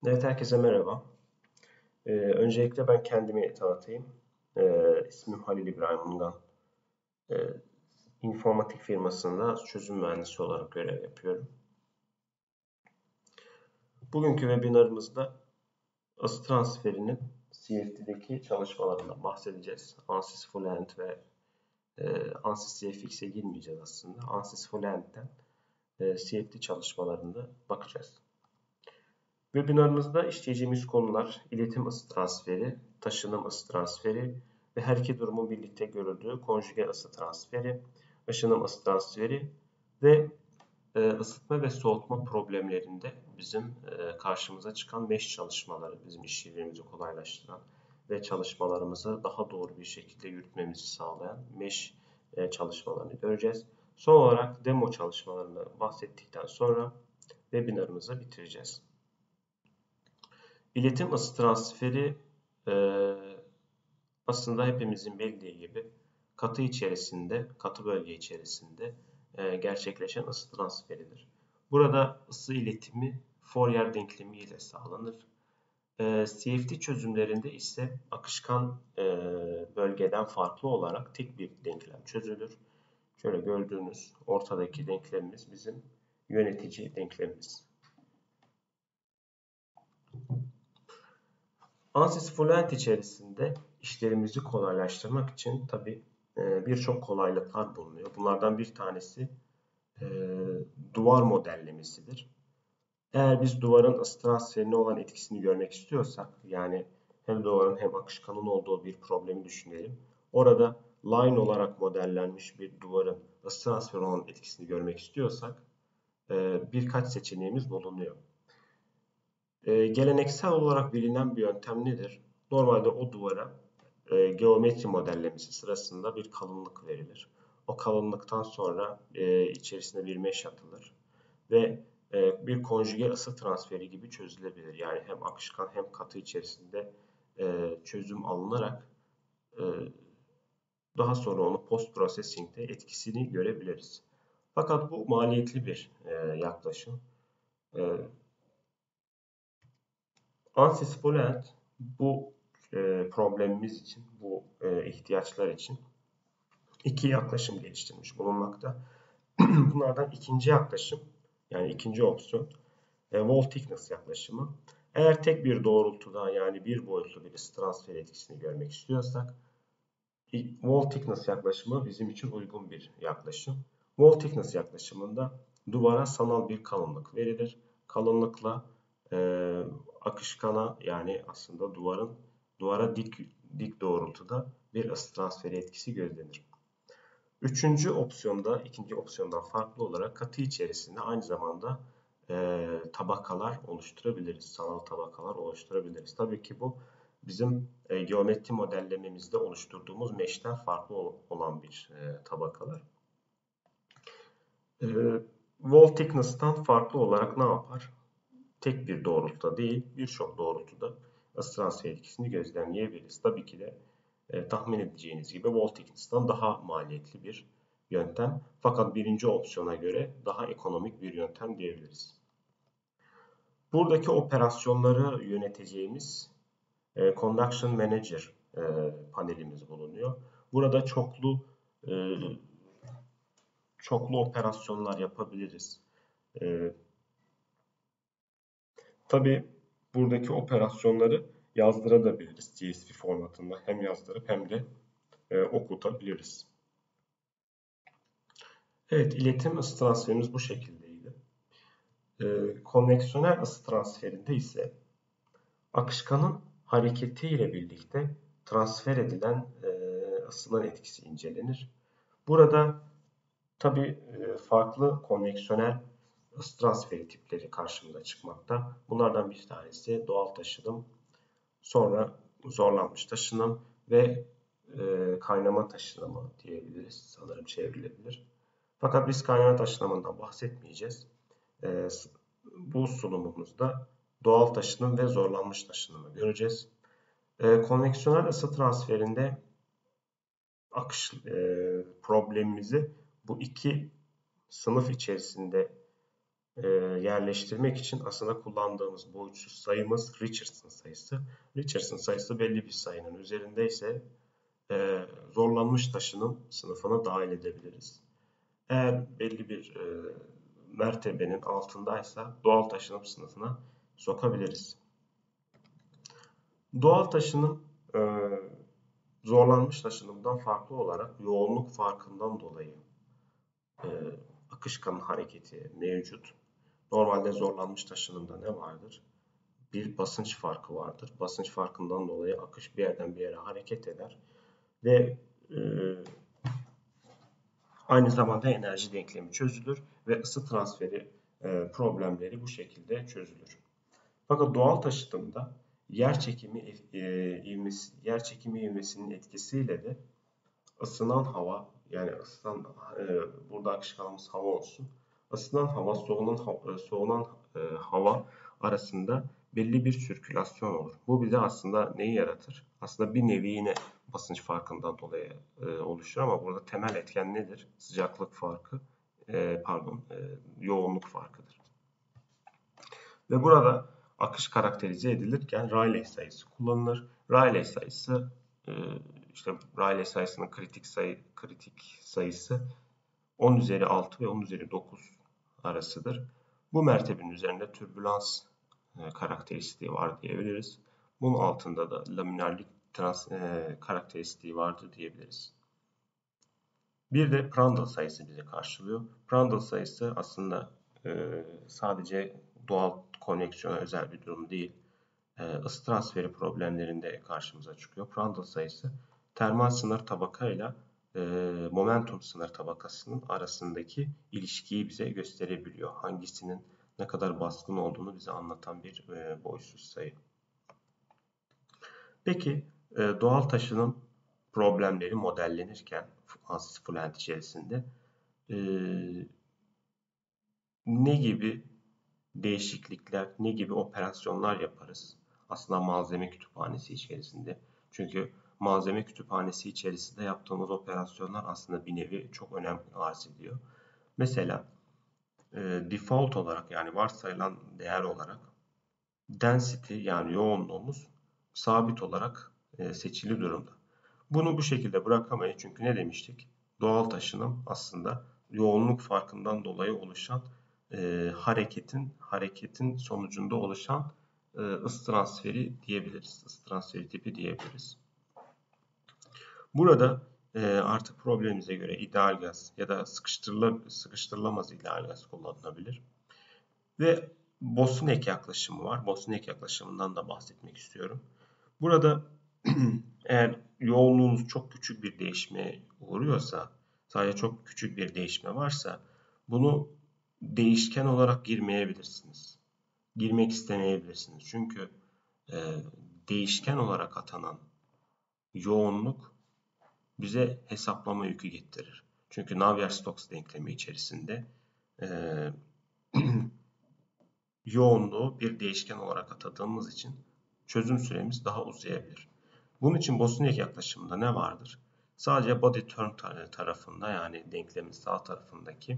Evet, herkese merhaba. Öncelikle ben kendimi tanıtayım. İsmim Halil İbrahim Ungan. Ee, informatik firmasında çözüm mühendisi olarak görev yapıyorum. Bugünkü webinarımızda ısı transferinin CFD'deki çalışmalarından bahsedeceğiz. ANSYS Fluent ve ANSYS CFX'e girmeyeceğiz aslında. ANSYS Fluent'ten CFD çalışmalarına bakacağız. Webinarımızda işleyeceğimiz konular iletim ısı transferi, taşınım ısı transferi ve her iki durumun birlikte görüldüğü konjüge ısı transferi, ışınım ısı transferi ve ısıtma ve soğutma problemlerinde bizim karşımıza çıkan mesh çalışmaları, bizim işlerimizi kolaylaştıran ve çalışmalarımızı daha doğru bir şekilde yürütmemizi sağlayan mesh çalışmalarını göreceğiz. Son olarak demo çalışmalarını bahsettikten sonra webinarımızı bitireceğiz. İletim ısı transferi aslında hepimizin bildiği gibi katı bölge içerisinde gerçekleşen ısı transferidir. Burada ısı iletimi Fourier denklemi ile sağlanır. CFD çözümlerinde ise akışkan bölgeden farklı olarak tek bir denklem çözülür. Şöyle gördüğünüz ortadaki denklemimiz bizim yönetici denklemimiz. ANSYS Fluent içerisinde işlerimizi kolaylaştırmak için tabii birçok kolaylıklar bulunuyor. Bunlardan bir tanesi duvar modellemesidir. Eğer biz duvarın ısı transferine olan etkisini görmek istiyorsak, yani hem duvarın hem akışkanın olduğu bir problemi düşünelim. Orada line olarak modellenmiş bir duvarın ısı transferine olan etkisini görmek istiyorsak birkaç seçeneğimiz bulunuyor. Geleneksel olarak bilinen bir yöntem nedir? Normalde o duvara geometri modellemesi sırasında bir kalınlık verilir. O kalınlıktan sonra içerisine bir mesh atılır ve bir konjüge ısı transferi gibi çözülebilir. Yani hem akışkan hem katı içerisinde çözüm alınarak daha sonra onu post processing'de etkisini görebiliriz. Fakat bu maliyetli bir yaklaşım. ANSYS Fluent bu problemimiz için, bu ihtiyaçlar için iki yaklaşım geliştirmiş bulunmakta. Bunlardan ikinci yaklaşım, yani ikinci opsiyon, wall thickness yaklaşımı. Eğer tek bir doğrultuda, yani bir boyutlu bir ısı transfer etkisini görmek istiyorsak, wall thickness yaklaşımı bizim için uygun bir yaklaşım. Wall thickness yaklaşımında duvara sanal bir kalınlık verilir. Kalınlıkla akışkana, yani aslında duvara dik doğrultuda bir ısı transferi etkisi gözlenir. Üçüncü opsiyonda, ikinci opsiyondan farklı olarak katı içerisinde aynı zamanda tabakalar oluşturabiliriz. Sanal tabakalar oluşturabiliriz. Tabii ki bu bizim geometri modellememizde oluşturduğumuz mesh'ten farklı olan bir tabakalar. Wall thickness'tan farklı olarak ne yapar? Tek bir doğrultuda değil, birçok doğrultuda ısı transfer etkisini gözlemleyebiliriz. Tabii ki de tahmin edeceğiniz gibi wall thickness'tan daha maliyetli bir yöntem. Fakat birinci opsiyona göre daha ekonomik bir yöntem diyebiliriz. Buradaki operasyonları yöneteceğimiz Conduction Manager panelimiz bulunuyor. Burada çoklu operasyonlar yapabiliriz. Tabii buradaki operasyonları yazdırabiliriz CSV formatında. Hem yazdırıp hem de okutabiliriz. Evet, iletim ısı transferimiz bu şekildeydi. Konveksiyonel ısı transferinde ise akışkanın hareketiyle birlikte transfer edilen ısının etkisi incelenir. Burada tabii farklı konveksiyonel ısı transferi tipleri karşımıza çıkmakta. Bunlardan bir tanesi doğal taşınım, sonra zorlanmış taşınım ve kaynama taşınımı diyebiliriz. Sanırım çevrilebilir. Fakat biz kaynama taşınımından bahsetmeyeceğiz. Bu sunumumuzda doğal taşınım ve zorlanmış taşınımı göreceğiz. Konveksiyonel ısı transferinde problemimizi bu iki sınıf içerisinde yerleştirmek için aslında kullandığımız boyutsuz sayımız Richardson sayısı. Richardson sayısı belli bir sayının üzerindeyse zorlanmış taşınım sınıfına dahil edebiliriz. Eğer belli bir mertebenin altındaysa doğal taşınım sınıfına sokabiliriz. Doğal taşınım zorlanmış taşınımdan farklı olarak yoğunluk farkından dolayı akışkanın hareketi mevcut. Normalde zorlanmış taşınımda ne vardır? Bir basınç farkı vardır. Basınç farkından dolayı akış bir yerden bir yere hareket eder ve aynı zamanda enerji denklemi çözülür ve ısı transferi problemleri bu şekilde çözülür. Fakat doğal taşıtımda yer çekimi ivmesinin etkisiyle de ısınan hava, yani burada akışkanımız hava olsun. Isınan hava, soğunan hava arasında belli bir sirkülasyon olur. Bu bize aslında neyi yaratır? Aslında bir nevi yine basınç farkından dolayı oluşur ama burada temel etken nedir? Sıcaklık farkı, yoğunluk farkıdır. Ve burada akış karakterize edilirken Rayleigh sayısı kullanılır. Rayleigh sayısı Rayleigh sayısının kritik sayısı 10 üzeri 6 ve 10 üzeri 9 arasıdır. Bu mertebenin üzerinde türbülans karakteristiği var diyebiliriz. Bunun altında da laminarlik karakteristiği vardır diyebiliriz. Bir de Prandtl sayısı bize karşılıyor. Prandtl sayısı aslında sadece doğal konveksiyona özel bir durum değil. Isı transferi problemlerinde karşımıza çıkıyor. Prandtl sayısı termal sınır tabaka ile momentum sınır tabakasının arasındaki ilişkiyi bize gösterebiliyor. Hangisinin ne kadar baskın olduğunu bize anlatan bir boyutsuz sayı. Peki doğal taşınım problemleri modellenirken Ansys Fluent içerisinde ne gibi değişiklikler, ne gibi operasyonlar yaparız? Aslında malzeme kütüphanesi içerisinde. Çünkü malzeme kütüphanesi içerisinde yaptığımız operasyonlar aslında bir nevi çok önem arz ediyor. Mesela default olarak, yani varsayılan değer olarak density, yani yoğunluğumuz sabit olarak seçili durumda. Bunu bu şekilde bırakamayız çünkü ne demiştik? Doğal taşınım aslında yoğunluk farkından dolayı oluşan hareketin sonucunda oluşan ısı transferi diyebiliriz. Isı transferi tipi diyebiliriz. Burada artık problemimize göre ideal gaz ya da sıkıştırılamaz ideal gaz kullanılabilir. Ve Bosniak yaklaşımı var. Bosniak yaklaşımından da bahsetmek istiyorum. Burada eğer yoğunluğunuz çok küçük bir değişime uğruyorsa, sadece çok küçük bir değişme varsa bunu değişken olarak girmeyebilirsiniz. Girmek istemeyebilirsiniz. Çünkü değişken olarak atanan yoğunluk bize hesaplama yükü getirir. Çünkü Navier-Stokes denklemi içerisinde yoğunluğu bir değişken olarak atadığımız için çözüm süremiz daha uzayabilir. Bunun için Bosniak yaklaşımında ne vardır? Sadece body term tarafında, yani denklemin sağ tarafındaki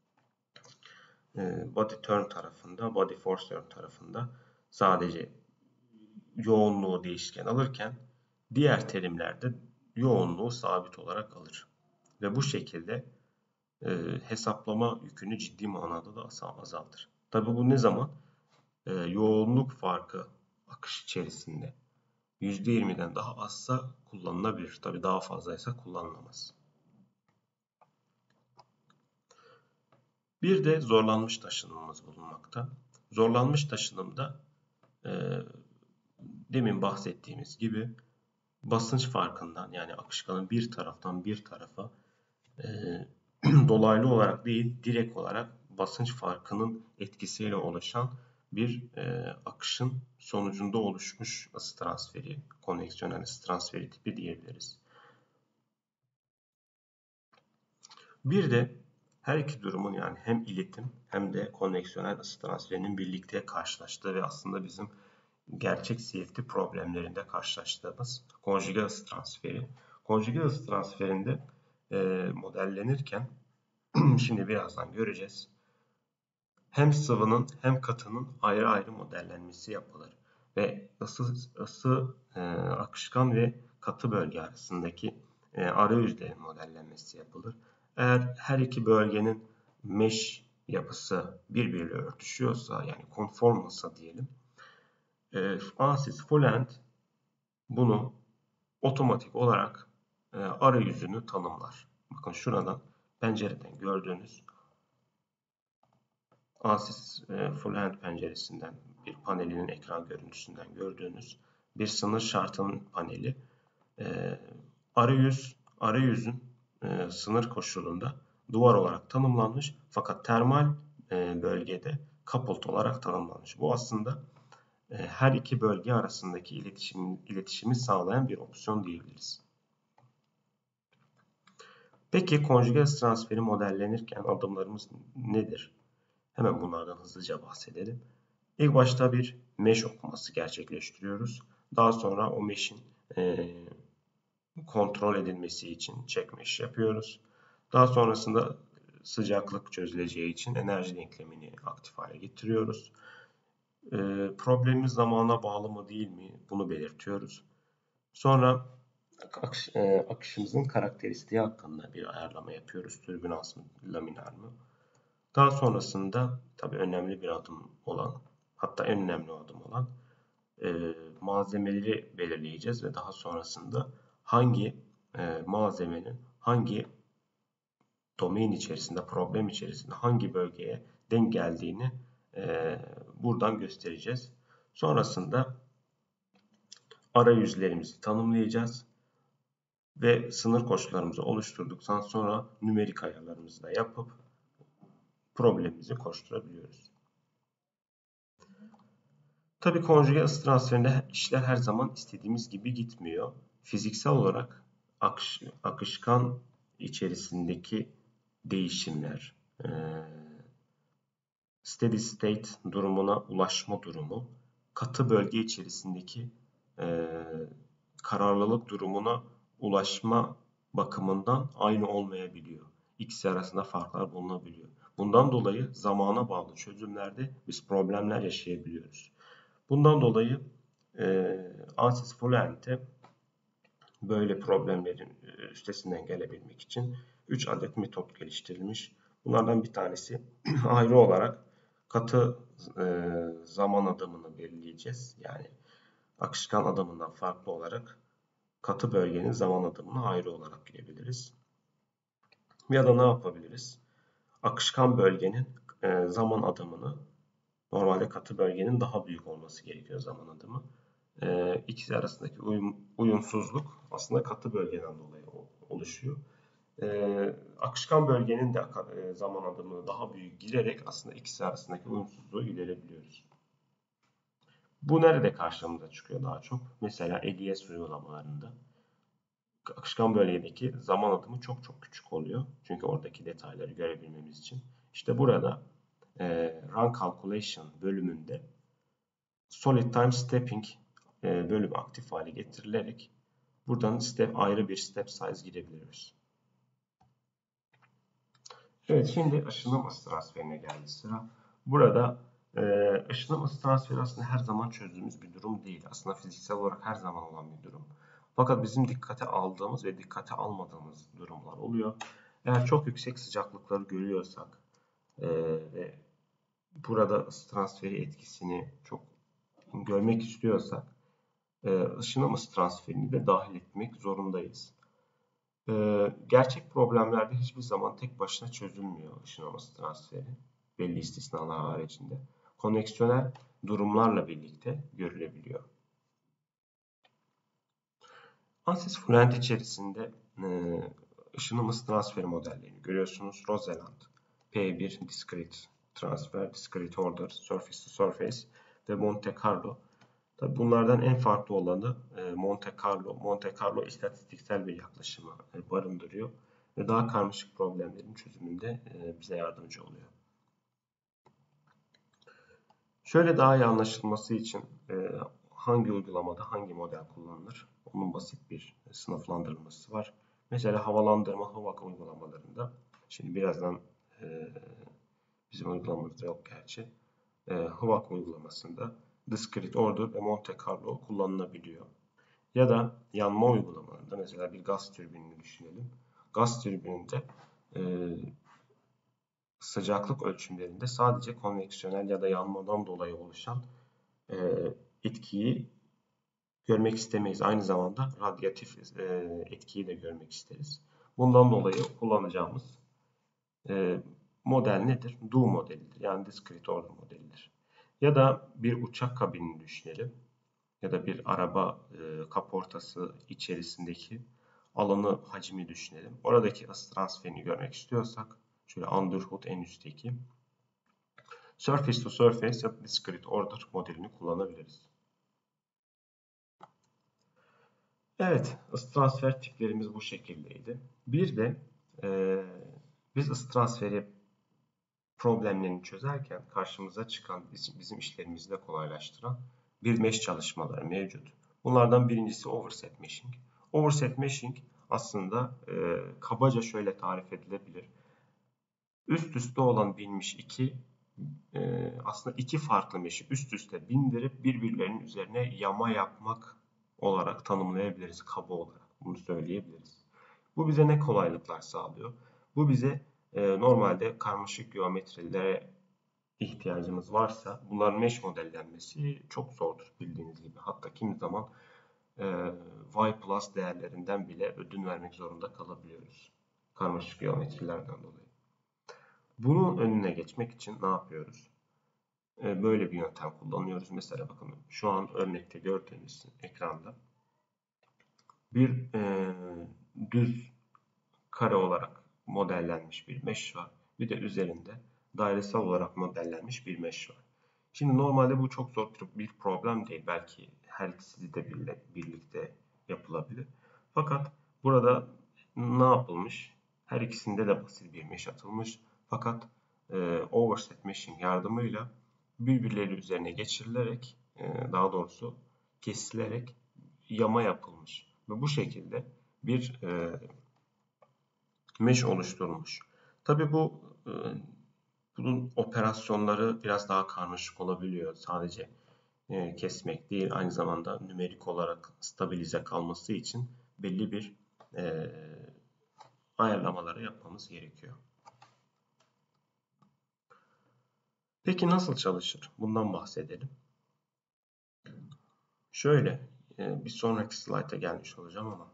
body term tarafında, body force term tarafında sadece yoğunluğu değişken alırken diğer terimlerde yoğunluğu sabit olarak alır. Ve bu şekilde hesaplama yükünü ciddi manada da azaltır. Tabi bu ne zaman? Yoğunluk farkı akış içerisinde %20'den daha azsa kullanılabilir. Tabi daha fazlaysa kullanılamaz. Bir de zorlanmış taşınımımız bulunmakta. Zorlanmış taşınımda demin bahsettiğimiz gibi basınç farkından, yani akışkanın bir taraftan bir tarafa dolaylı olarak değil, direkt olarak basınç farkının etkisiyle oluşan bir akışın sonucunda oluşmuş ısı transferi, konveksiyonel ısı transferi tipi diyebiliriz. Bir de her iki durumun, yani hem iletim hem de konveksiyonel ısı transferinin birlikte karşılaştığı ve aslında bizim gerçek CFD problemlerinde karşılaştığımız konjüge ısı transferi. Konjüge ısı transferinde modellenirken şimdi birazdan göreceğiz. hem sıvının hem katının ayrı ayrı modellenmesi yapılır ve akışkan ve katı bölge arasındaki arayüzlerin modellenmesi yapılır. Eğer her iki bölgenin mesh yapısı birbiriyle örtüşüyorsa, yani konformsa diyelim, ANSYS Fullend bunu otomatik olarak arayüzünü tanımlar. Bakın şuradan pencereden gördüğünüz ANSYS Fullend penceresinden bir panelinin ekran görüntüsünden gördüğünüz bir sınır şartının paneli. Arayüzün sınır koşulunda duvar olarak tanımlanmış, fakat termal bölgede coupled olarak tanımlanmış. Bu aslında her iki bölge arasındaki iletişimi sağlayan bir opsiyon diyebiliriz. Peki konjüge ısı transferi modellenirken adımlarımız nedir? Hemen bunlardan hızlıca bahsedelim. İlk başta bir mesh okuması gerçekleştiriyoruz. Daha sonra o mesh'in kontrol edilmesi için check mesh yapıyoruz. Daha sonrasında sıcaklık çözüleceği için enerji denklemini aktif hale getiriyoruz. Problemimiz zamana bağlı mı değil mi? Bunu belirtiyoruz. Sonra akışımızın karakteristiği hakkında bir ayarlama yapıyoruz. Türbülans mı, laminar mı? Daha sonrasında tabii önemli bir adım olan, hatta en önemli adım olan malzemeleri belirleyeceğiz ve daha sonrasında hangi malzemenin hangi domain içerisinde, problem içerisinde hangi bölgeye denk geldiğini buradan göstereceğiz. Sonrasında arayüzlerimizi tanımlayacağız ve sınır koşullarımızı oluşturduktan sonra nümerik ayarlarımızı da yapıp problemimizi koşturabiliyoruz. Tabii konjüge ısı transferinde işler her zaman istediğimiz gibi gitmiyor. Fiziksel olarak akışkan içerisindeki değişimler, steady state durumuna ulaşma durumu, katı bölge içerisindeki kararlılık durumuna ulaşma bakımından aynı olmayabiliyor. İkisi arasında farklar bulunabiliyor. Bundan dolayı zamana bağlı çözümlerde biz problemler yaşayabiliyoruz. Bundan dolayı ANSYS Fullend'e böyle problemlerin üstesinden gelebilmek için 3 adet metot geliştirilmiş. Bunlardan bir tanesi ayrı olarak katı zaman adımını belirleyeceğiz. Yani akışkan adımından farklı olarak katı bölgenin zaman adımını ayrı olarak girebiliriz. Ya da ne yapabiliriz? Akışkan bölgenin zaman adımını, normalde katı bölgenin daha büyük olması gerekiyor zaman adımı. İkisi arasındaki uyumsuzluk aslında katı bölgeden dolayı oluşuyor. Akışkan bölgenin de zaman adımını daha büyük girerek aslında ikisi arasındaki uyumsuzluğu giderebiliyoruz. Bu nerede karşımıza çıkıyor daha çok? Mesela EDS uygulamalarında akışkan bölgedeki zaman adımı çok çok küçük oluyor. Çünkü oradaki detayları görebilmemiz için. İşte burada Run Calculation bölümünde Solid Time Stepping bölümü aktif hale getirilerek buradan ayrı bir step size girebiliyoruz. Evet, şimdi ışınım ısı transferine geldi sıra. Burada ışınım ısı transferi aslında her zaman çözdüğümüz bir durum değil. Aslında fiziksel olarak her zaman olan bir durum. Fakat bizim dikkate aldığımız ve dikkate almadığımız durumlar oluyor. Eğer çok yüksek sıcaklıkları görüyorsak ve burada ısı transferi etkisini çok görmek istiyorsak ışınım ısı transferini de dahil etmek zorundayız. Gerçek problemlerde hiçbir zaman tek başına çözülmüyor ışınım ısı transferi. Belli istisnalar haricinde. Konveksiyonel durumlarla birlikte görülebiliyor. ANSYS Fullend içerisinde ışınım ısı transferi modellerini görüyorsunuz. Roseland, P1, Discrete Transfer, Discrete Order, Surface to Surface ve Monte Carlo. Tabii bunlardan en farklı olanı Monte Carlo. Monte Carlo istatistiksel bir yaklaşımı barındırıyor ve daha karmaşık problemlerin çözümünde bize yardımcı oluyor. Şöyle daha iyi anlaşılması için hangi uygulamada hangi model kullanılır? Onun basit bir sınıflandırılması var. Mesela havalandırma hava uygulamalarında, şimdi birazdan Bizim uygulamamızda yok gerçi. HVAC uygulamasında Discrete Order ve Monte Carlo kullanılabiliyor. Ya da yanma uygulamalarında mesela bir gaz türbinini düşünelim. Gaz türbininde sıcaklık ölçümlerinde sadece konveksiyonel ya da yanmadan dolayı oluşan etkiyi görmek istemeyiz. Aynı zamanda radyatif etkiyi de görmek isteriz. Bundan dolayı kullanacağımız model nedir? DO modelidir. Yani Discrete Order modelidir. Ya da bir uçak kabinini düşünelim. Ya da bir araba kaportası içerisindeki alanı, hacmi düşünelim. Oradaki ısı transferini görmek istiyorsak şöyle underhood en üstteki surface to surface ya da discrete order modelini kullanabiliriz. Evet, ısı transfer tiplerimiz bu şekildeydi. Bir de biz ısı transferi problemlerini çözerken karşımıza çıkan bizim işlerimizi de kolaylaştıran bir mesh çalışmaları mevcut. Bunlardan birincisi overset meshing. Overset meshing aslında kabaca şöyle tarif edilebilir. Üst üste olan binmiş aslında iki farklı mesh'i üst üste bindirip birbirlerinin üzerine yama yapmak olarak tanımlayabiliriz kaba olarak. Bunu söyleyebiliriz. Bu bize ne kolaylıklar sağlıyor? Bu bize normalde karmaşık geometrilere ihtiyacımız varsa bunların mesh modellenmesi çok zordur bildiğiniz gibi. Hatta kimi zaman y plus değerlerinden bile ödün vermek zorunda kalabiliyoruz. Karmaşık geometrilerden dolayı. Bunun önüne geçmek için ne yapıyoruz? Böyle bir yöntem kullanıyoruz. Mesela bakın şu an örnekte gördüğünüz ekranda bir düz kare olarak modellenmiş bir mesh var. Bir de üzerinde dairesel olarak modellenmiş bir mesh var. Şimdi normalde bu çok zor bir problem değil. Belki her ikisi de birlikte yapılabilir. Fakat burada ne yapılmış? Her ikisinde de basit bir mesh atılmış. Fakat overset meshing yardımıyla birbirleri üzerine geçirilerek, daha doğrusu kesilerek yama yapılmış. Ve bu şekilde bir mesh oluşturulmuş. Tabii bunun operasyonları biraz daha karmaşık olabiliyor. Sadece kesmek değil, aynı zamanda nümerik olarak stabilize kalması için belli bir ayarlamaları yapmamız gerekiyor. Peki nasıl çalışır? Bundan bahsedelim. Şöyle, bir sonraki slayta gelmiş olacağım ama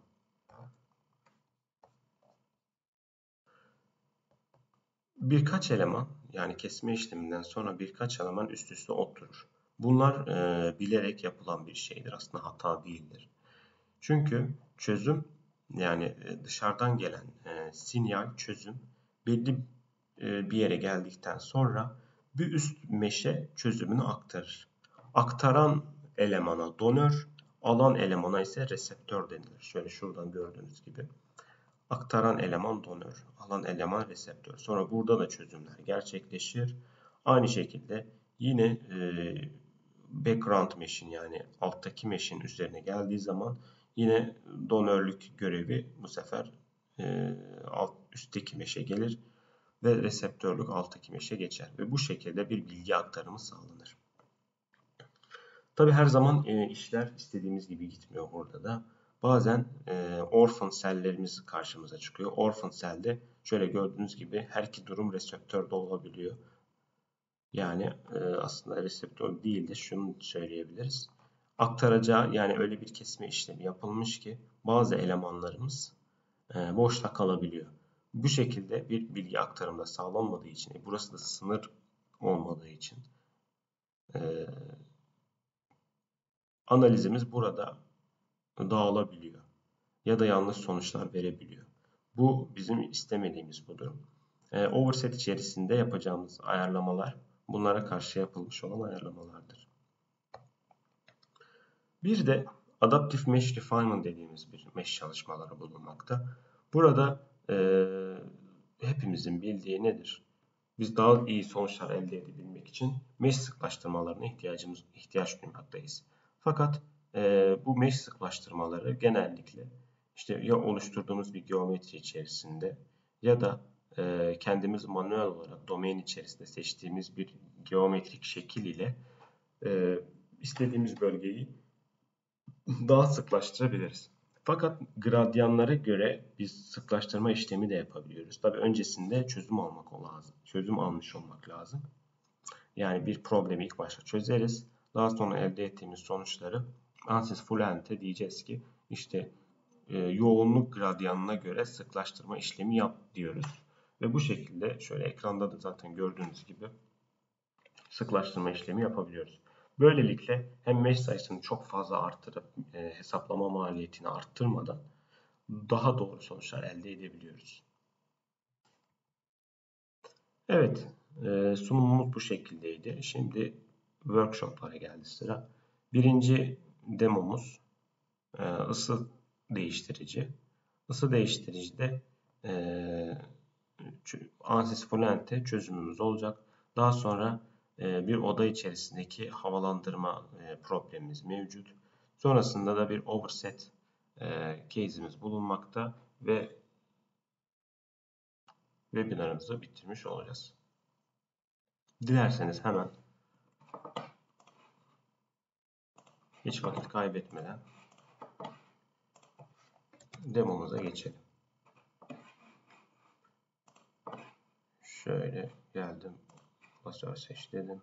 birkaç eleman, yani kesme işleminden sonra birkaç eleman üst üste oturur. Bunlar bilerek yapılan bir şeydir. Aslında hata değildir. Çünkü çözüm, yani dışarıdan gelen sinyal çözüm belli bir yere geldikten sonra bir üst meşe çözümünü aktarır. Aktaran elemana donör, alan elemana ise reseptör denilir. Şöyle şuradan gördüğünüz gibi. Aktaran eleman donör, alan eleman reseptör. Sonra burada da çözümler gerçekleşir. Aynı şekilde yine background mesh'in, yani alttaki mesh'in üzerine geldiği zaman yine donörlük görevi bu sefer üstteki mesh'e gelir ve reseptörlük alttaki mesh'e geçer. Ve bu şekilde bir bilgi aktarımı sağlanır. Tabi her zaman işler istediğimiz gibi gitmiyor burada da. Bazen orphan cell'lerimiz karşımıza çıkıyor. Orphan cell'de şöyle gördüğünüz gibi her iki durum reseptörde olabiliyor. Yani aslında reseptör değil de şunu söyleyebiliriz. Aktaracağı, yani öyle bir kesme işlemi yapılmış ki bazı elemanlarımız boşta kalabiliyor. Bu şekilde bir bilgi aktarımda sağlanmadığı için, burası da sınır olmadığı için analizimiz burada dağılabiliyor ya da yanlış sonuçlar verebiliyor. Bu bizim istemediğimiz bu durum. Overset içerisinde yapacağımız ayarlamalar bunlara karşı yapılmış olan ayarlamalardır. Bir de Adaptive Mesh Refinement dediğimiz bir mesh çalışmaları bulunmakta. Burada hepimizin bildiği nedir? Biz daha iyi sonuçlar elde edebilmek için mesh sıklaştırmalarına ihtiyaç duymaktayız. Fakat bu mesh sıklaştırmaları genellikle işte ya oluşturduğumuz bir geometri içerisinde ya da kendimiz manuel olarak domain içerisinde seçtiğimiz bir geometrik şekil ile istediğimiz bölgeyi daha sıklaştırabiliriz. Fakat gradyanlara göre biz sıklaştırma işlemi de yapabiliyoruz. Tabii öncesinde çözüm lazım. Çözüm almış olmak lazım. Yani bir problemi ilk başta çözeriz. Daha sonra elde ettiğimiz sonuçları ANSYS Fluent'e diyeceğiz ki işte yoğunluk gradyanına göre sıklaştırma işlemi yap diyoruz. Ve bu şekilde şöyle ekranda da zaten gördüğünüz gibi sıklaştırma işlemi yapabiliyoruz. Böylelikle hem mesh sayısını çok fazla artırıp hesaplama maliyetini arttırmadan daha doğru sonuçlar elde edebiliyoruz. Evet, sunumumuz bu şekildeydi. Şimdi workshoplara geldi sıra. Birinci demomuz ısı değiştirici. Isı değiştiricide ANSYS Fluent'te çözümümüz olacak. Daha sonra bir oda içerisindeki havalandırma problemimiz mevcut. Sonrasında da bir overset case'imiz bulunmakta ve webinarımızı bitirmiş olacağız. Dilerseniz hemen hiç vakit kaybetmeden demomuza geçelim. Şöyle geldim. Klasör seç dedim.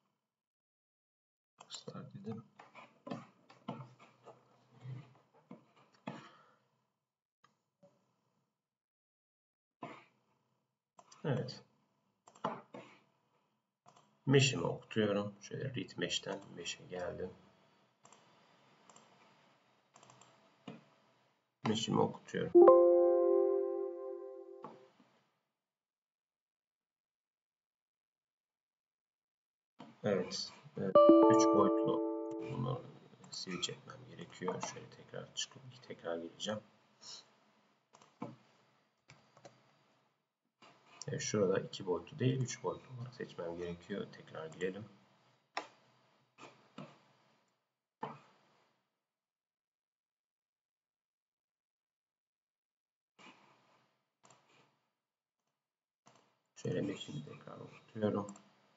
Start dedim. Evet. Mesh'imi okutuyorum. Şöyle read mesh'ten mesh'e geldim. Mesh'imi okutuyorum. Evet. 3 boyutlu. Bunu switch etmem gerekiyor. Şöyle tekrar çıkıp tekrar gireceğim. Evet, şurada 2 boyutlu değil 3 boyutlu olarak seçmem gerekiyor. Tekrar girelim. Şöyle mesh'imi tekrar okutuyorum.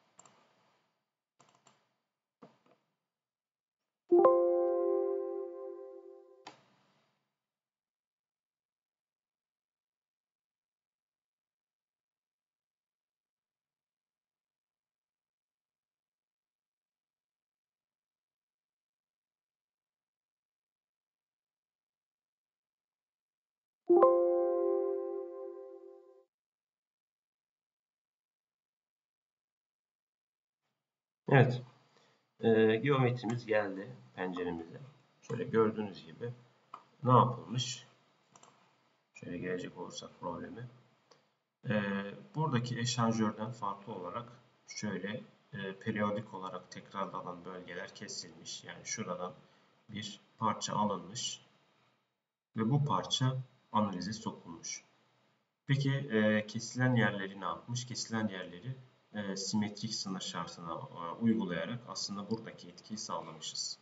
Evet. Geometrimiz geldi penceremize. Şöyle gördüğünüz gibi ne yapılmış? Şöyle gelecek olursak problemi. Buradaki eşanjörden farklı olarak şöyle periyodik olarak tekrarlanan bölgeler kesilmiş. Yani şuradan bir parça alınmış ve bu parça analize sokulmuş. Peki kesilen yerleri ne yapmış? Kesilen yerleri simetrik sınır şartına uygulayarak aslında buradaki etkiyi sağlamışız.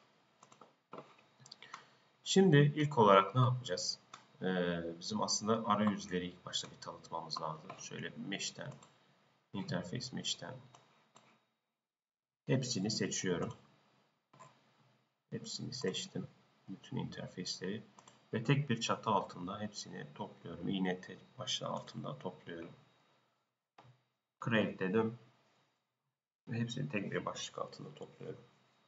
Şimdi ilk olarak ne yapacağız? Bizim aslında arayüzleri ilk başta bir tanıtmamız lazım. Şöyle mesh'ten, interface mesh'ten hepsini seçiyorum. Hepsini seçtim. Bütün interface'leri ve tek bir çatı altında hepsini topluyorum. İğne başlığı altında topluyorum. Create dedim ve hepsini tek bir başlık altında topluyorum.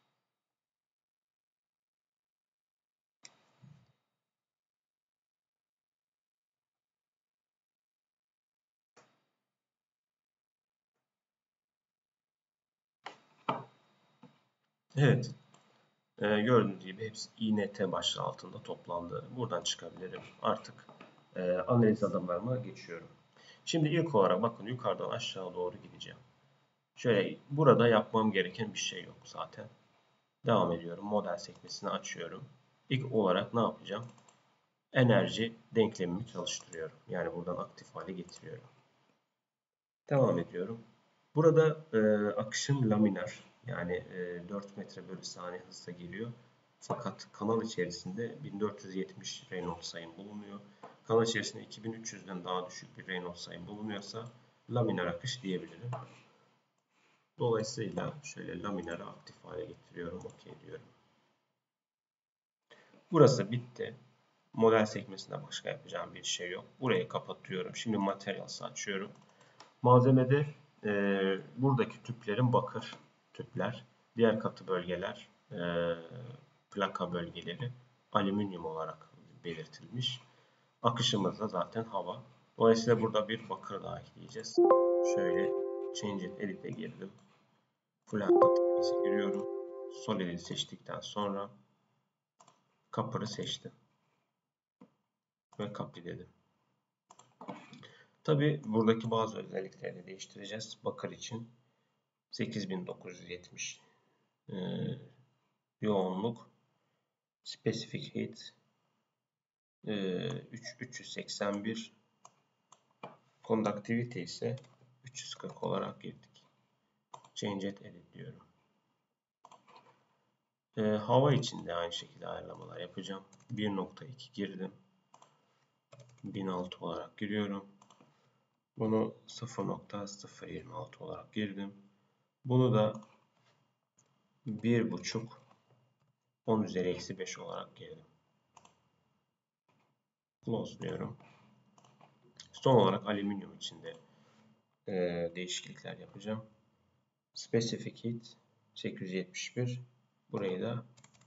Evet. Gördüğünüz gibi hepsi INT başlığı altında toplandı. Buradan çıkabilirim. Artık analiz adımlarıma geçiyorum. Şimdi ilk olarak bakın yukarıdan aşağı doğru gideceğim. Şöyle burada yapmam gereken bir şey yok zaten. Devam ediyorum. Model sekmesini açıyorum. İlk olarak ne yapacağım? Enerji denklemimi çalıştırıyorum. Yani buradan aktif hale getiriyorum. Devam ediyorum. Burada akışım laminar. Yani 4 metre bölü saniye hızla geliyor. Fakat kanal içerisinde 1470 Reynolds sayım bulunuyor. kanal içerisinde 2300'den daha düşük bir Reynolds sayım bulunuyorsa laminer akış diyebilirim. Dolayısıyla şöyle lamineri aktif hale getiriyorum. OK diyorum. Burası bitti. Model sekmesinde başka yapacağım bir şey yok. Burayı kapatıyorum. Şimdi Materials'ı açıyorum. Malzemede buradaki tüplerin bakır tüpler, diğer katı bölgeler, plaka bölgeleri alüminyum olarak belirtilmiş. Akışımız da zaten hava. Dolayısıyla burada bir bakır daha ekleyeceğiz. Şöyle Change It Edit'e girdim. Flat Database giriyorum. Solid'i seçtikten sonra Copper'ı seçtim. Ve Copy dedim. Tabi buradaki bazı özellikleri de değiştireceğiz. Bakır için 8970 yoğunluk, Specific Heat 381, Conductivity ise 340 olarak girdik. Change It Edit diyorum. Hava için de aynı şekilde ayarlamalar yapacağım. 1.2 girdim. 1006 olarak giriyorum. Bunu 0.026 olarak girdim. Bunu da 1.5 10 üzeri eksi 5 olarak girdim. Close diyorum. Son olarak alüminyum içinde değişiklikler yapacağım. Specific Heat 871. Burayı da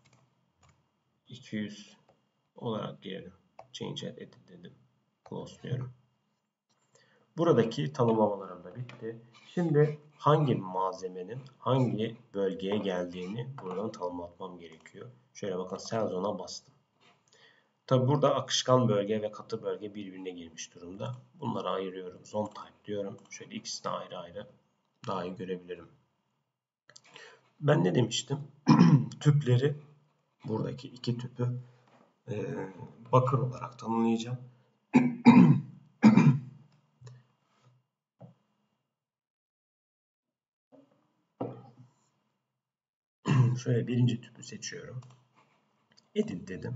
200 olarak girdim. Change Edit dedim. Close diyorum. Buradaki tanımlamalarım da bitti. Şimdi hangi malzemenin hangi bölgeye geldiğini buradan tanımlatmam gerekiyor. Şöyle bakın Cell Zone'a bastım. Tabi burada akışkan bölge ve katı bölge birbirine girmiş durumda. Bunları ayırıyorum. Zone Type diyorum. Şöyle ikisini ayrı ayrı daha iyi görebilirim. Ben ne demiştim? Tüpleri, buradaki iki tüpü bakır olarak tanımlayacağım. Şöyle birinci tüpü seçiyorum. Edit dedim.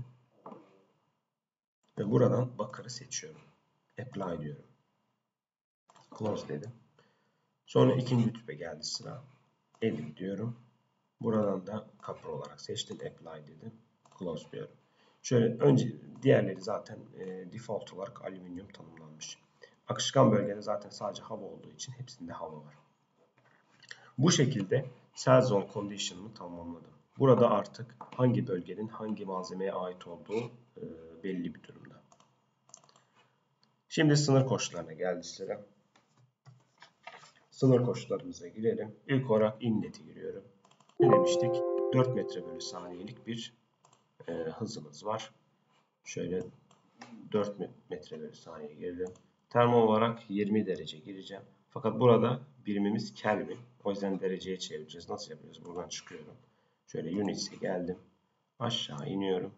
Ve buradan bakırı seçiyorum. Apply diyorum. Close dedim. Sonra ikinci tüpe geldi sıra. Edit diyorum. Buradan da copper olarak seçtim. Apply dedim. Close diyorum. Şöyle önce diğerleri zaten default olarak alüminyum tanımlanmış. Akışkan bölgede zaten sadece hava olduğu için hepsinde hava var. Bu şekilde Cell Zone Condition'ımı tamamladım. Burada artık hangi bölgenin hangi malzemeye ait olduğu belli bir durumda. Şimdi sınır koşullarına geldi sıra. Sınır koşullarımıza girelim. İlk olarak inlet'i giriyorum. Ne demiştik? 4 metre bölü saniyelik bir hızımız var. Şöyle 4 metre bölü saniye girdim. Termo olarak 20 derece gireceğim. Fakat burada birimimiz Kelvin. O yüzden dereceye çevireceğiz. Nasıl yapıyoruz? Buradan çıkıyorum. Şöyle Units'e geldim. Aşağı iniyorum.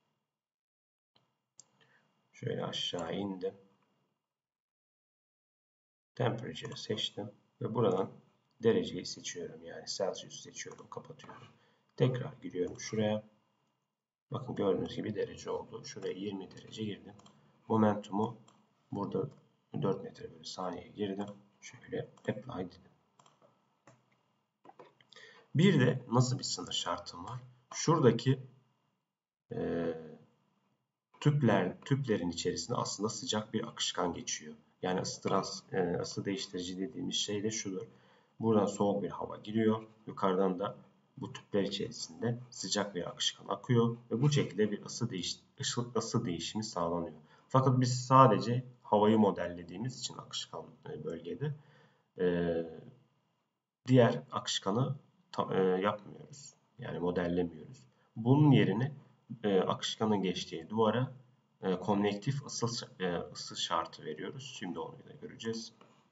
Şöyle aşağı indim. Temperature'ı seçtim. Ve buradan dereceyi seçiyorum. Yani Celsius seçiyorum. Kapatıyorum. Tekrar giriyorum şuraya. Bakın gördüğünüz gibi derece oldu. Şuraya 20 derece girdim. Momentumu burada 4 metre bölü saniye girdim. Şöyle apply dedim. Bir de nasıl bir sınır şartım var? Şuradaki tüplerin içerisinde aslında sıcak bir akışkan geçiyor. Yani ısı değiştirici dediğimiz şey de şudur. Buradan soğuk bir hava giriyor. Yukarıdan da bu tüpler içerisinde sıcak bir akışkan akıyor. Ve bu şekilde bir ısı değişimi sağlanıyor. Fakat biz sadece havayı modellediğimiz için akışkan bölgede diğer akışkanı yapmıyoruz. Yani modellemiyoruz. Bunun yerine akışkanın geçtiği duvara konvektif ısı şartı veriyoruz. Şimdi onu da göreceğiz.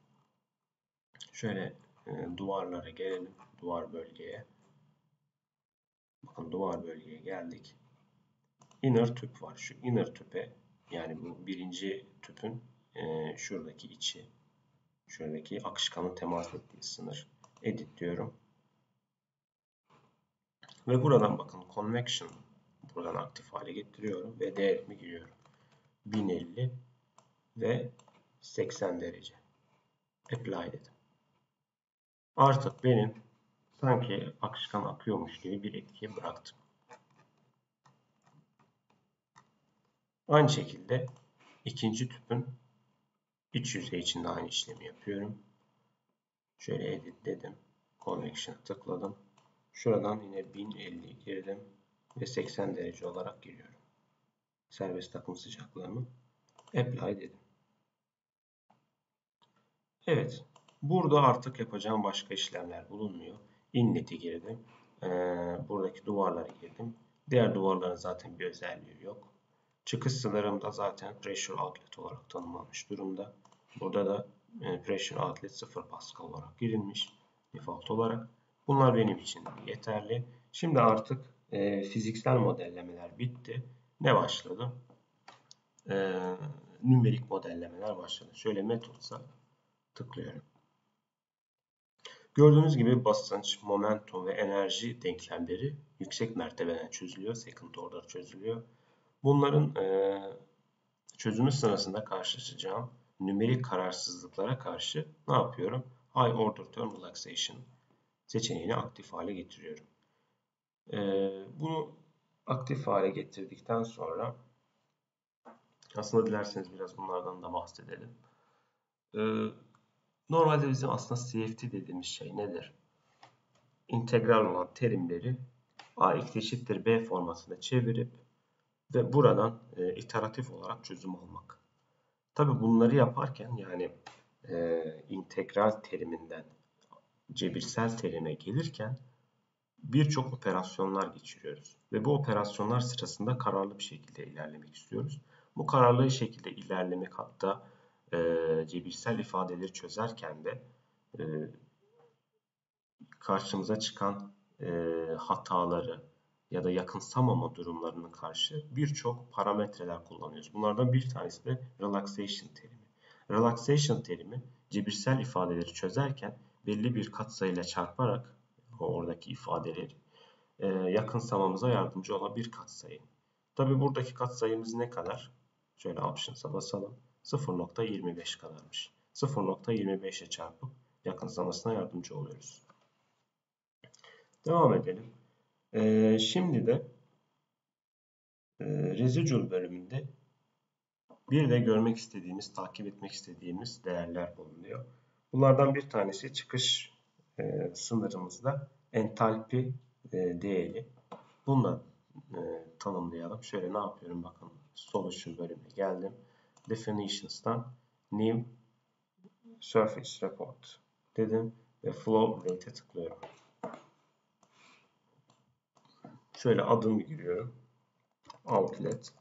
Şöyle duvarlara gelelim. Duvar bölgeye. Bakın duvar bölgeye geldik. Inner tüp var. Şu inner tüpe, yani bu birinci tüpün şuradaki içi, şuradaki akışkanın temas ettiği sınır. Edit diyorum. Ve buradan bakın Convection buradan aktif hale getiriyorum ve değerimi giriyorum. 1050 ve 80 derece. Apply dedim. Artık benim sanki akışkan akıyormuş gibi bir etkiye bıraktım. Aynı şekilde ikinci tüpün iç yüzeyi için de aynı işlemi yapıyorum. Şöyle edit dedim. Convection'a tıkladım. Şuradan yine 1050 girdim ve 80 derece olarak giriyorum. Serbest akım sıcaklığımı apply dedim. Evet. Burada artık yapacağım başka işlemler bulunmuyor. Inlet'i girdim. Buradaki duvarlara girdim. Diğer duvarların zaten bir özelliği yok. Çıkış sınırım da zaten pressure outlet olarak tanımlanmış durumda. Burada da pressure outlet 0 Pascal olarak girilmiş default olarak. Bunlar benim için yeterli. Şimdi artık fiziksel modellemeler bitti. Ne başladı? Nümerik modellemeler başladı. Şöyle metodsa tıklıyorum. Gördüğünüz gibi basınç, momentum ve enerji denklemleri yüksek mertebeden çözülüyor. Second order çözülüyor. Bunların çözümü sırasında karşılaşacağım nümerik kararsızlıklara karşı ne yapıyorum? High order term relaxation seçeneğini aktif hale getiriyorum. Bunu aktif hale getirdikten sonra aslında dilerseniz biraz bunlardan da bahsedelim. Normalde bizim aslında CFD dediğimiz şey nedir? İntegral olan terimleri A2 eşittir B formatına çevirip ve buradan iteratif olarak çözüm almak. Tabi bunları yaparken yani integral teriminden cebirsel terime gelirken birçok operasyonlar geçiriyoruz. Ve bu operasyonlar sırasında kararlı bir şekilde ilerlemek istiyoruz. Bu kararlı şekilde ilerlemek hatta cebirsel ifadeleri çözerken de karşımıza çıkan hataları ya da yakınsamama durumlarına karşı birçok parametreler kullanıyoruz. Bunlardan bir tanesi de relaxation terimi. Relaxation terimi cebirsel ifadeleri çözerken belli bir katsayıyla çarparak oradaki ifadeleri yakınsamamıza yardımcı olan bir katsayı. Tabi buradaki katsayımız ne kadar? Şöyle options'a basalım. 0.25 kadarmış. 0.25'e çarpıp yakınsamasına yardımcı oluyoruz. Devam edelim. Şimdi de residual bölümünde bir de görmek istediğimiz, takip etmek istediğimiz değerler bulunuyor. Bunlardan bir tanesi çıkış sınırımızda entalpi değeri. Bunu tanımlayalım. Şöyle ne yapıyorum bakın. Solution bölümüne geldim. Definitions'tan new surface report dedim ve flow rate'e tıklıyorum. Şöyle adımı giriyorum. Outlet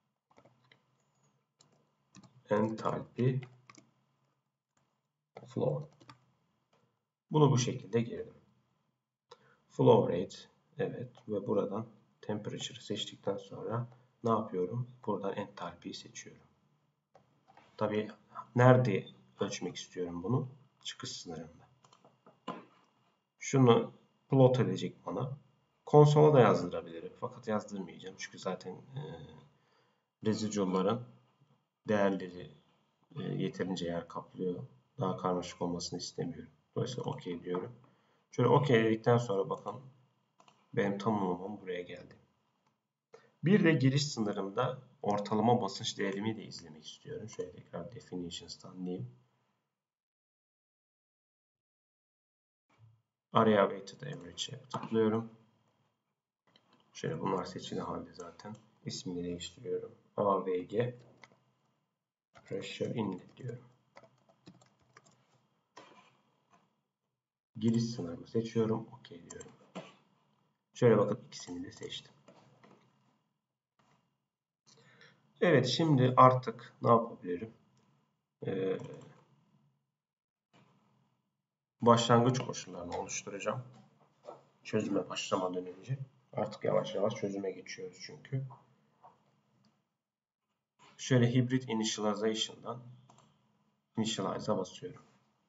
entalpi flow. Bunu bu şekilde girdim. Flow rate evet ve buradan temperature'ı seçtikten sonra ne yapıyorum? Buradan entalpiyi seçiyorum. Tabii nerede ölçmek istiyorum bunu? Çıkış sınırında. Şunu plot edecek bana. Konsola da yazdırabilirim. Fakat yazdırmayacağım. Çünkü zaten residual'ların değerleri yeterince yer kaplıyor. Daha karmaşık olmasını istemiyorum. Dolayısıyla OK diyorum. Şöyle OK dedikten sonra bakın benim tanımlamam buraya geldi. Bir de giriş sınırımda ortalama basınç değerimi de izlemek istiyorum. Şöyle tekrar definitions'tan new area weighted average'e tıklıyorum. Şöyle bunlar seçili halde zaten. İsmini değiştiriyorum. AVG pressure inlet diyorum. Giriş sınırımı seçiyorum. OK diyorum. Şöyle bakın ikisini de seçtim. Evet şimdi artık ne yapabilirim? Başlangıç koşullarını oluşturacağım. Çözüme başlamadan önce. Artık yavaş yavaş çözüme geçiyoruz çünkü. Şöyle hybrid initialization'dan initialize'a basıyorum.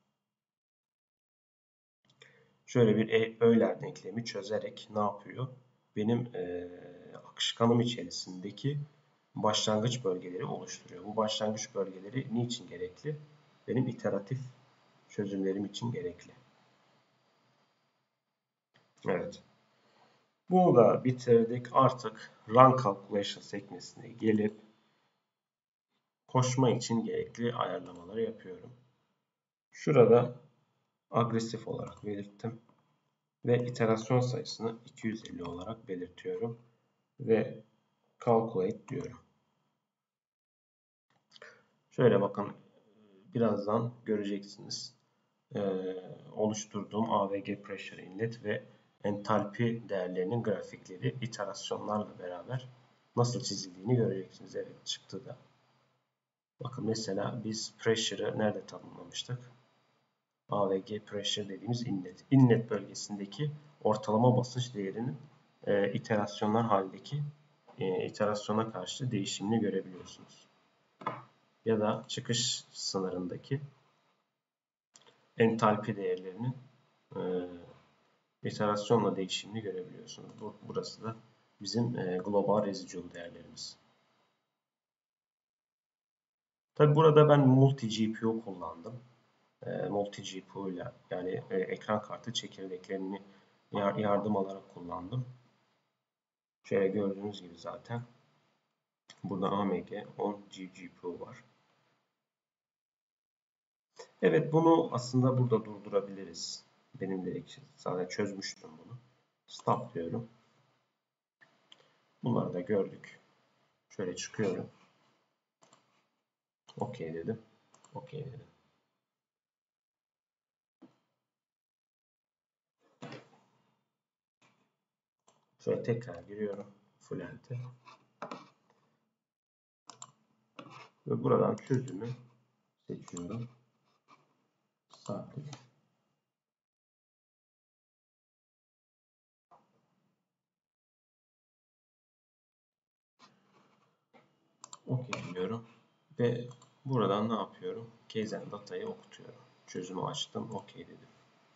Şöyle bir Euler denklemi çözerek ne yapıyor? Benim akışkanım içerisindeki başlangıç bölgeleri oluşturuyor. Bu başlangıç bölgeleri niçin gerekli? Benim iteratif çözümlerim için gerekli. Evet. Bunu da bitirdik. Artık run calculation sekmesine gelip koşma için gerekli ayarlamaları yapıyorum. Şurada agresif olarak belirttim. Ve iterasyon sayısını 250 olarak belirtiyorum. Ve calculate diyorum. Şöyle bakın, birazdan göreceksiniz. Oluşturduğum AVG pressure inlet ve entalpi değerlerinin grafikleri iterasyonlarla beraber nasıl çizildiğini göreceksiniz. Evet, çıktı da. Bakın mesela biz pressure'ı nerede tanımlamıştık? AVG pressure dediğimiz inlet. İnlet bölgesindeki ortalama basınç değerinin iterasyonlar halindeki iterasyona karşı değişimini görebiliyorsunuz. Ya da çıkış sınırındaki entalpi değerlerinin iterasyonla değişimini görebiliyorsunuz. Burası da bizim global residual değerlerimiz. Tabi burada ben multi GPU kullandım. Multi GPU ile yani ekran kartı çekirdeklerini yardım alarak kullandım. Şöyle gördüğünüz gibi zaten burada AMG 10 GPU var. Evet, bunu aslında burada durdurabiliriz. Benim direkt sadece çözmüştüm bunu. Stop diyorum. Bunları da gördük. Şöyle çıkıyorum. OK dedim. OK dedim. Şöyle tekrar giriyorum. Full enter. Ve buradan çözümü seçiyorum. Sabit. OK diyorum. Ve buradan ne yapıyorum? Keyzen datayı okutuyorum. Çözümü açtım. OK dedim.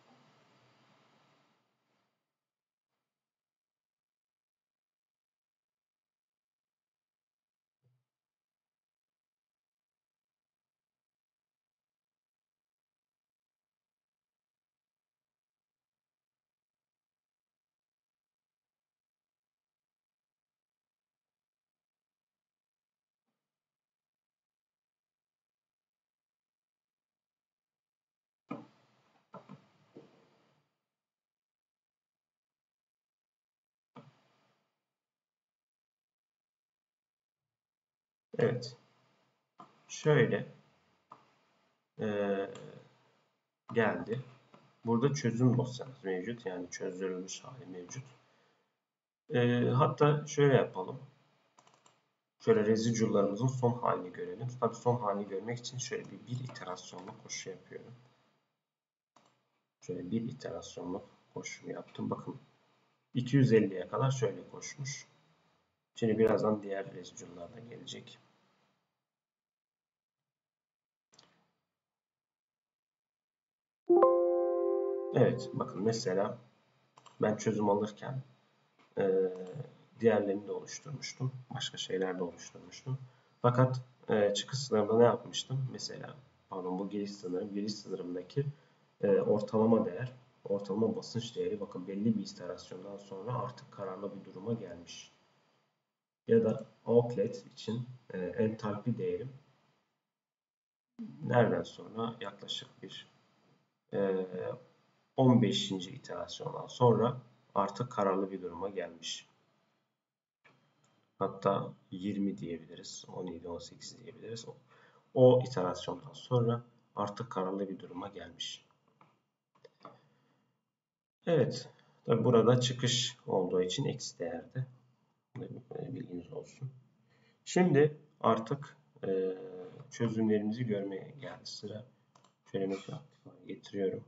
Evet. Şöyle geldi. Burada çözüm dosyamız mevcut. Yani çözdürülmüş hali mevcut. Hatta şöyle yapalım. Şöyle residual'larımızın son halini görelim. Tabii son halini görmek için şöyle bir iterasyonla koşu yapıyorum. Şöyle bir iterasyonluk koşu yaptım. Bakın 250'ye kadar şöyle koşmuş. Şimdi birazdan diğer residual'lar da gelecek. Evet, bakın mesela ben çözüm alırken diğerlerini de oluşturmuştum. Başka şeyler de oluşturmuştum. Fakat çıkış sınırında ne yapmıştım? Mesela pardon, bu giriş sınırım. Giriş sınırımdaki ortalama değer, ortalama basınç değeri bakın belli bir iterasyondan sonra artık kararlı bir duruma gelmiş. Ya da outlet için entalpi değerim nereden sonra yaklaşık bir 15. iterasyondan sonra artık kararlı bir duruma gelmiş. Hatta 20 diyebiliriz, 17, 18 diyebiliriz. O iterasyondan sonra artık kararlı bir duruma gelmiş. Evet, tabi burada çıkış olduğu için eksi değerde. Bilginiz olsun. Şimdi artık çözümlerimizi görmeye geldi sıra. Şöyle mesela getiriyorum.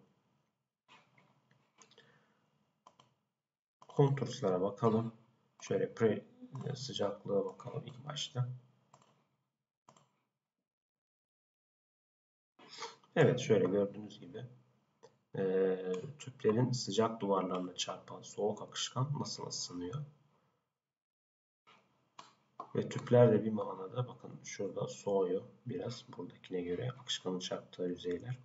Konturslara bakalım. Şöyle sıcaklığa bakalım ilk başta. Evet, şöyle gördüğünüz gibi tüplerin sıcak duvarlarına çarpan soğuk akışkan nasıl ısınıyor? Ve tüpler de bir manada bakın şurada soğuyor biraz buradakine göre akışkanın çarptığı yüzeyler.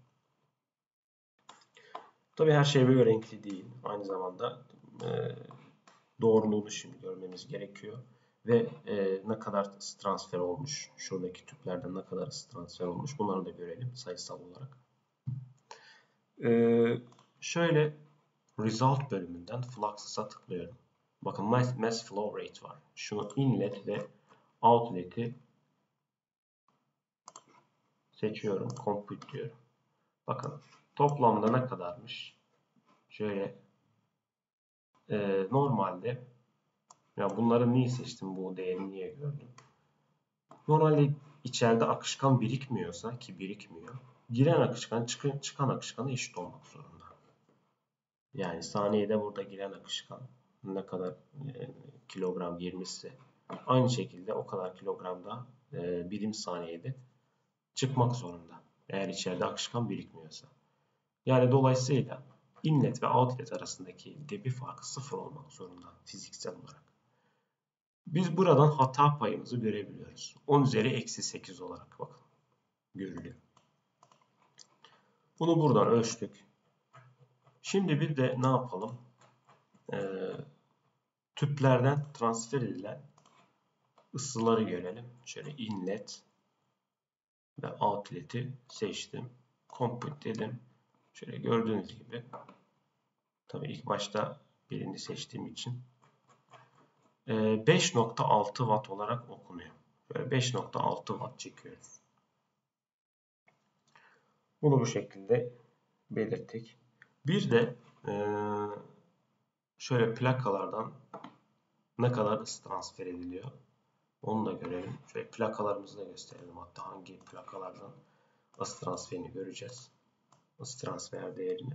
Tabii her şey böyle renkli değil. Aynı zamanda doğruluğunu şimdi görmemiz gerekiyor. Ve ne kadar ısı transfer olmuş, şuradaki tüplerden ne kadar ısı transfer olmuş bunları da görelim sayısal olarak. Şöyle result bölümünden flux'a tıklıyorum. Bakın mass flow rate var. Şunu inlet ve outlet'i seçiyorum. Compute diyorum. Bakın toplamda ne kadarmış? Şöyle normalde ya bunları niye seçtim? Bu değeri niye gördüm? Normalde içeride akışkan birikmiyorsa ki birikmiyor. Giren akışkan çıkan akışkana eşit olmak zorunda. Yani saniyede burada giren akışkan ne kadar kilogram girmişse aynı şekilde o kadar kilogramda birim saniyede çıkmak zorunda. Eğer içeride akışkan birikmiyorsa. Yani dolayısıyla inlet ve outlet arasındaki debi farkı sıfır olmak zorunda fiziksel olarak. Biz buradan hata payımızı görebiliyoruz. 10 üzeri eksi 8 olarak bakın görülüyor. Bunu buradan ölçtük. Şimdi bir de ne yapalım? Tüplerden transfer edilen ısıları görelim. Şöyle inlet ve outlet'i seçtim. Compute dedim. Şöyle gördüğünüz gibi tabii ilk başta birini seçtiğim için 5.6 watt olarak okunuyor. Böyle 5.6 watt çekiyoruz. Bunu bu şekilde belirttik. Bir de şöyle plakalardan ne kadar ısı transfer ediliyor onu da görelim. Şöyle plakalarımızı da gösterelim. Hatta hangi plakalardan ısı transferini göreceğiz. Isı transfer değerini.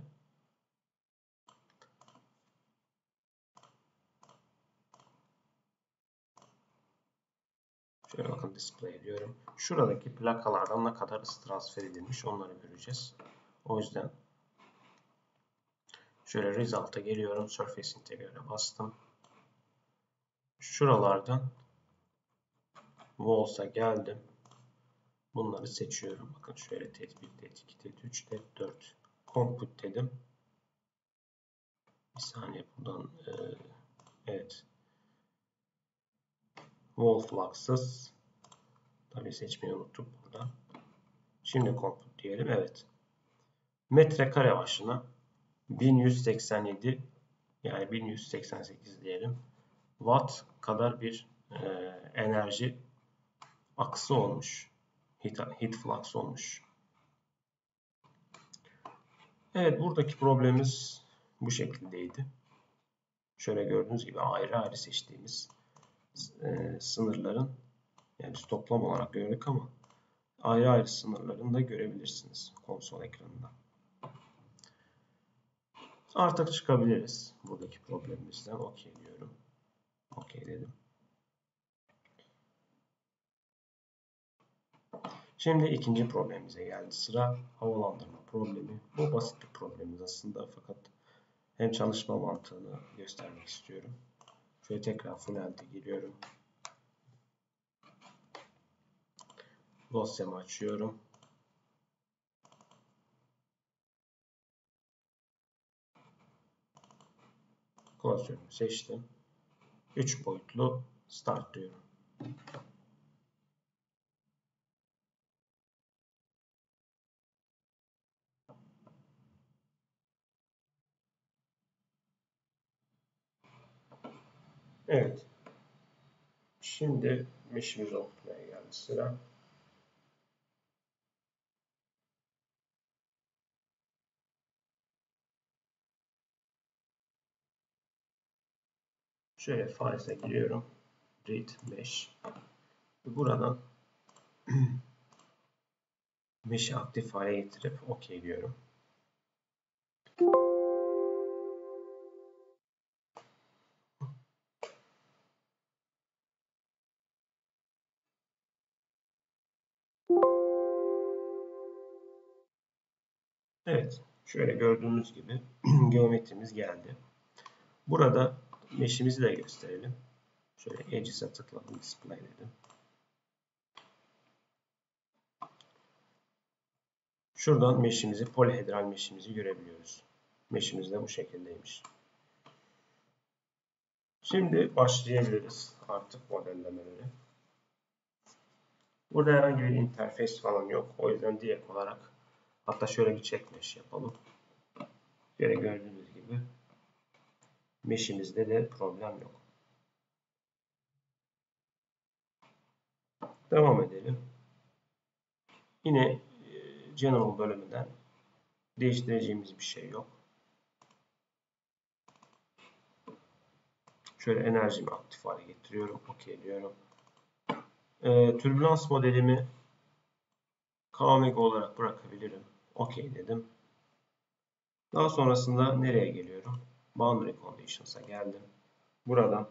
Şöyle bakın display ediyorum. Şuradaki plakalardan ne kadar ısı transfer edilmiş onları göreceğiz. O yüzden şöyle result'a geliyorum. Surface Integral'e bastım. Şuralardan Walls'a geldim. Bunları seçiyorum. Bakın şöyle TET 1, TET 2, TET 3, TET 4. Compute dedim. Bir saniye buradan evet. Wall flux'ız. Tabii seçmeyi unuttuk burada. Şimdi compute diyelim. Evet. Metrekare başına 1187 yani 1188 diyelim. Watt kadar bir enerji aksı olmuş. Heat flux olmuş. Evet buradaki problemimiz bu şekildeydi. Şöyle gördüğünüz gibi ayrı ayrı seçtiğimiz sınırların yani biz toplam olarak gördük ama ayrı ayrı sınırlarını da görebilirsiniz konsol ekranında. Artık çıkabiliriz buradaki problemimizden. OK diyorum. OK dedim. Şimdi ikinci problemimize geldi sıra. Havalandırma problemi. Bu basit bir problemimiz aslında fakat hem çalışma mantığını göstermek istiyorum. Şöyle tekrar Fluent'e giriyorum. Dosyamı açıyorum. Klasörümü seçtim. 3 boyutlu start diyorum. Evet. Şimdi meşimizi okumaya geldi sıra. Şöyle Files'e giriyorum. Read Mesh. Buradan Mesh'i aktif hale getirip OK diyorum. Evet. Şöyle gördüğünüz gibi geometrimiz geldi. Burada Mesh'imizi de gösterelim. Şöyle Edges'e tıkladım, display dedim. Şuradan mesh'imizi, polihedral mesh'imizi görebiliyoruz. Mesh'imiz de bu şekildeymiş. Şimdi başlayabiliriz artık modellemeleri. Burada herhangi bir interface falan yok. O yüzden direkt olarak, hatta şöyle bir check mesh yapalım. Böyle gördüğünüz gibi mesh'imizde de problem yok. Devam edelim. Yine General bölümünden değiştireceğimiz bir şey yok. Şöyle enerjimi aktif hale getiriyorum. OK diyorum. Türbülans modelimi Kmega olarak bırakabilirim. OK dedim. Daha sonrasında nereye geliyorum? Boundary Conditions'a geldim. Buradan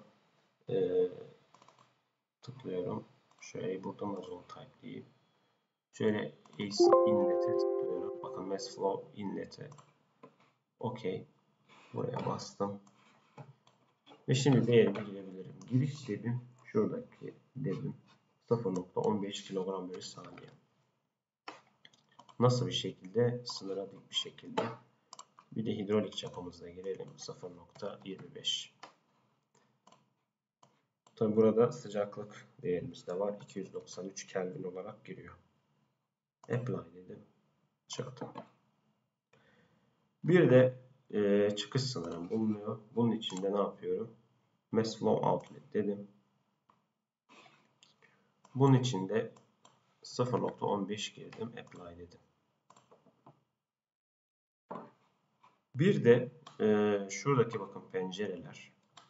tıklıyorum. Şöyle buradan da zone type diyeyim. Şöyle AC inlet'e tıklıyorum. Bakın mass flow inlet'e. OK. Buraya bastım. Ve şimdi değerime girebilirim. Giriş debim şuradaki debim 0.15 kilogram bölü saniye. Nasıl bir şekilde? Sınıra dik bir şekilde. Bir de hidrolik çapımızda girelim. 0.25. Tabi burada sıcaklık değerimiz de var. 293 Kelvin olarak giriyor. Apply dedim. Çıktı. Bir de çıkış sınırım bulunuyor. Bunun için de ne yapıyorum? Mass flow outlet dedim. Bunun için de 0.15 girdim. Apply dedim. Bir de şuradaki bakın pencereler.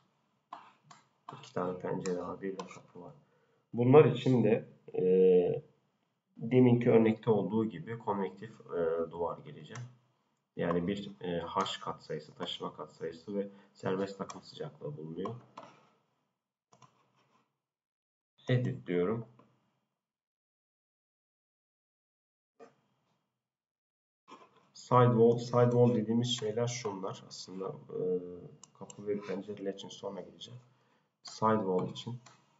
2 tane pencere var. Bir de kapı var. Bunlar için de deminki örnekte olduğu gibi konvektif duvar geleceğim. Yani bir H katsayısı, taşıma katsayısı ve serbest akım sıcaklığı bulunuyor. Edit diyorum. Sidewall dediğimiz şeyler şunlar. Aslında kapı ve pencereler için sonra geleceğim. Sidewall için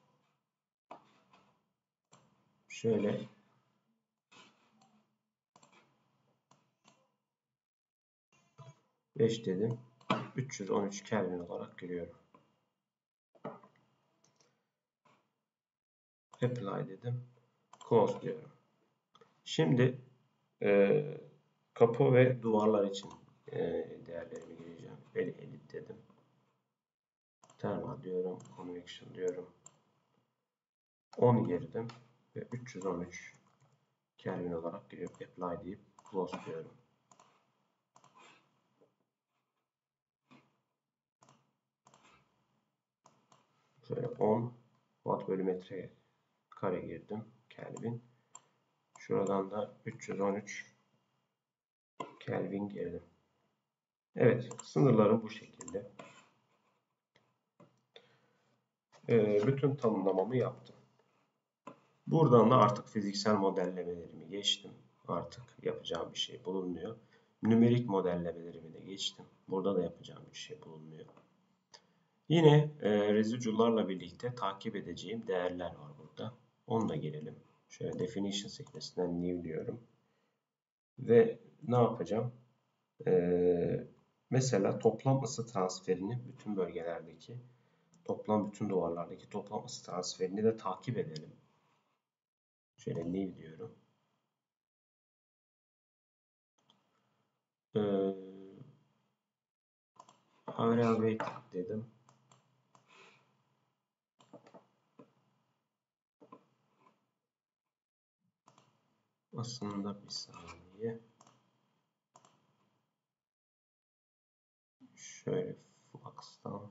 şöyle beş dedim. 313 Kelvin olarak giriyorum. Apply dedim. Close diyorum. Şimdi kapı ve duvarlar için değerlerimi gireceğim. Edit dedim. Thermal diyorum. Convection diyorum. 10 girdim. Ve 313 Kelvin olarak giriyor. Apply deyip close diyorum. Şöyle 10 watt bölü metre kare girdim. Kelvin. Şuradan da 313 Kelvin girdim. Evet. Sınırlarım bu şekilde. Bütün tanımlamamı yaptım. Buradan da artık fiziksel modellemelerimi geçtim. Artık yapacağım bir şey bulunmuyor. Nümerik modellemelerimi de geçtim. Burada da yapacağım bir şey bulunmuyor. Yine residual'larla birlikte takip edeceğim değerler var burada. Onunla gelelim. Şöyle definition sekmesinden new diyorum. Ve ne yapacağım? Mesela toplam ısı transferini bütün bölgelerdeki, bütün duvarlardaki toplam ısı transferini de takip edelim. Şöyle new diyorum. Average weight dedim. Aslında bir saniye. Şöyle flux'tan.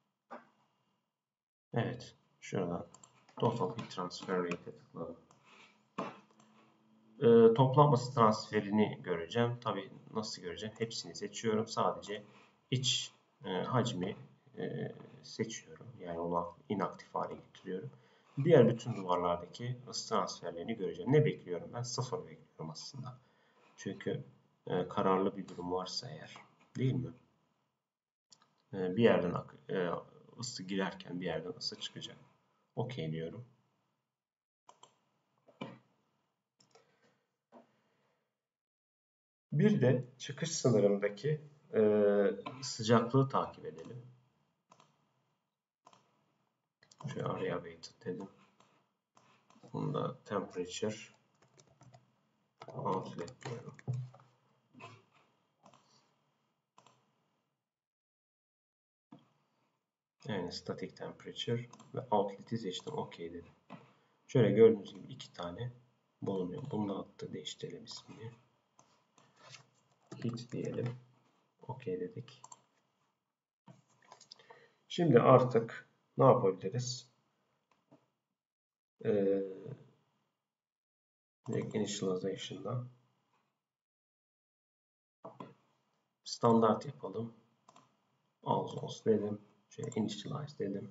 Evet. Şuradan total heat transfer rate'e tıkladım. Toplam ısı transferini göreceğim. Tabii nasıl göreceğim? Hepsini seçiyorum. Sadece iç hacmi seçiyorum. Yani onu inaktif hale getiriyorum. Diğer bütün duvarlardaki ısı transferlerini göreceğim. Ne bekliyorum ben? 0 bekliyorum aslında. Çünkü kararlı bir durum varsa eğer, değil mi? Bir yerden ısı girerken bir yerden ısı çıkacak. OK diyorum. Bir de çıkış sınırındaki sıcaklığı takip edelim. Şöyle area weighted dedim. Bunda temperature outlet diyorum. Yani static temperature ve outlet'i seçtim. OK dedim. Şöyle gördüğünüz gibi 2 tane bulunuyor. Bunu da attı. Değiştirelim ismini. Heat diyelim. OK dedik. Şimdi artık ne yapabiliriz? Initialization'dan standart yapalım. Alsos dedim. Şöyle initialize dedim.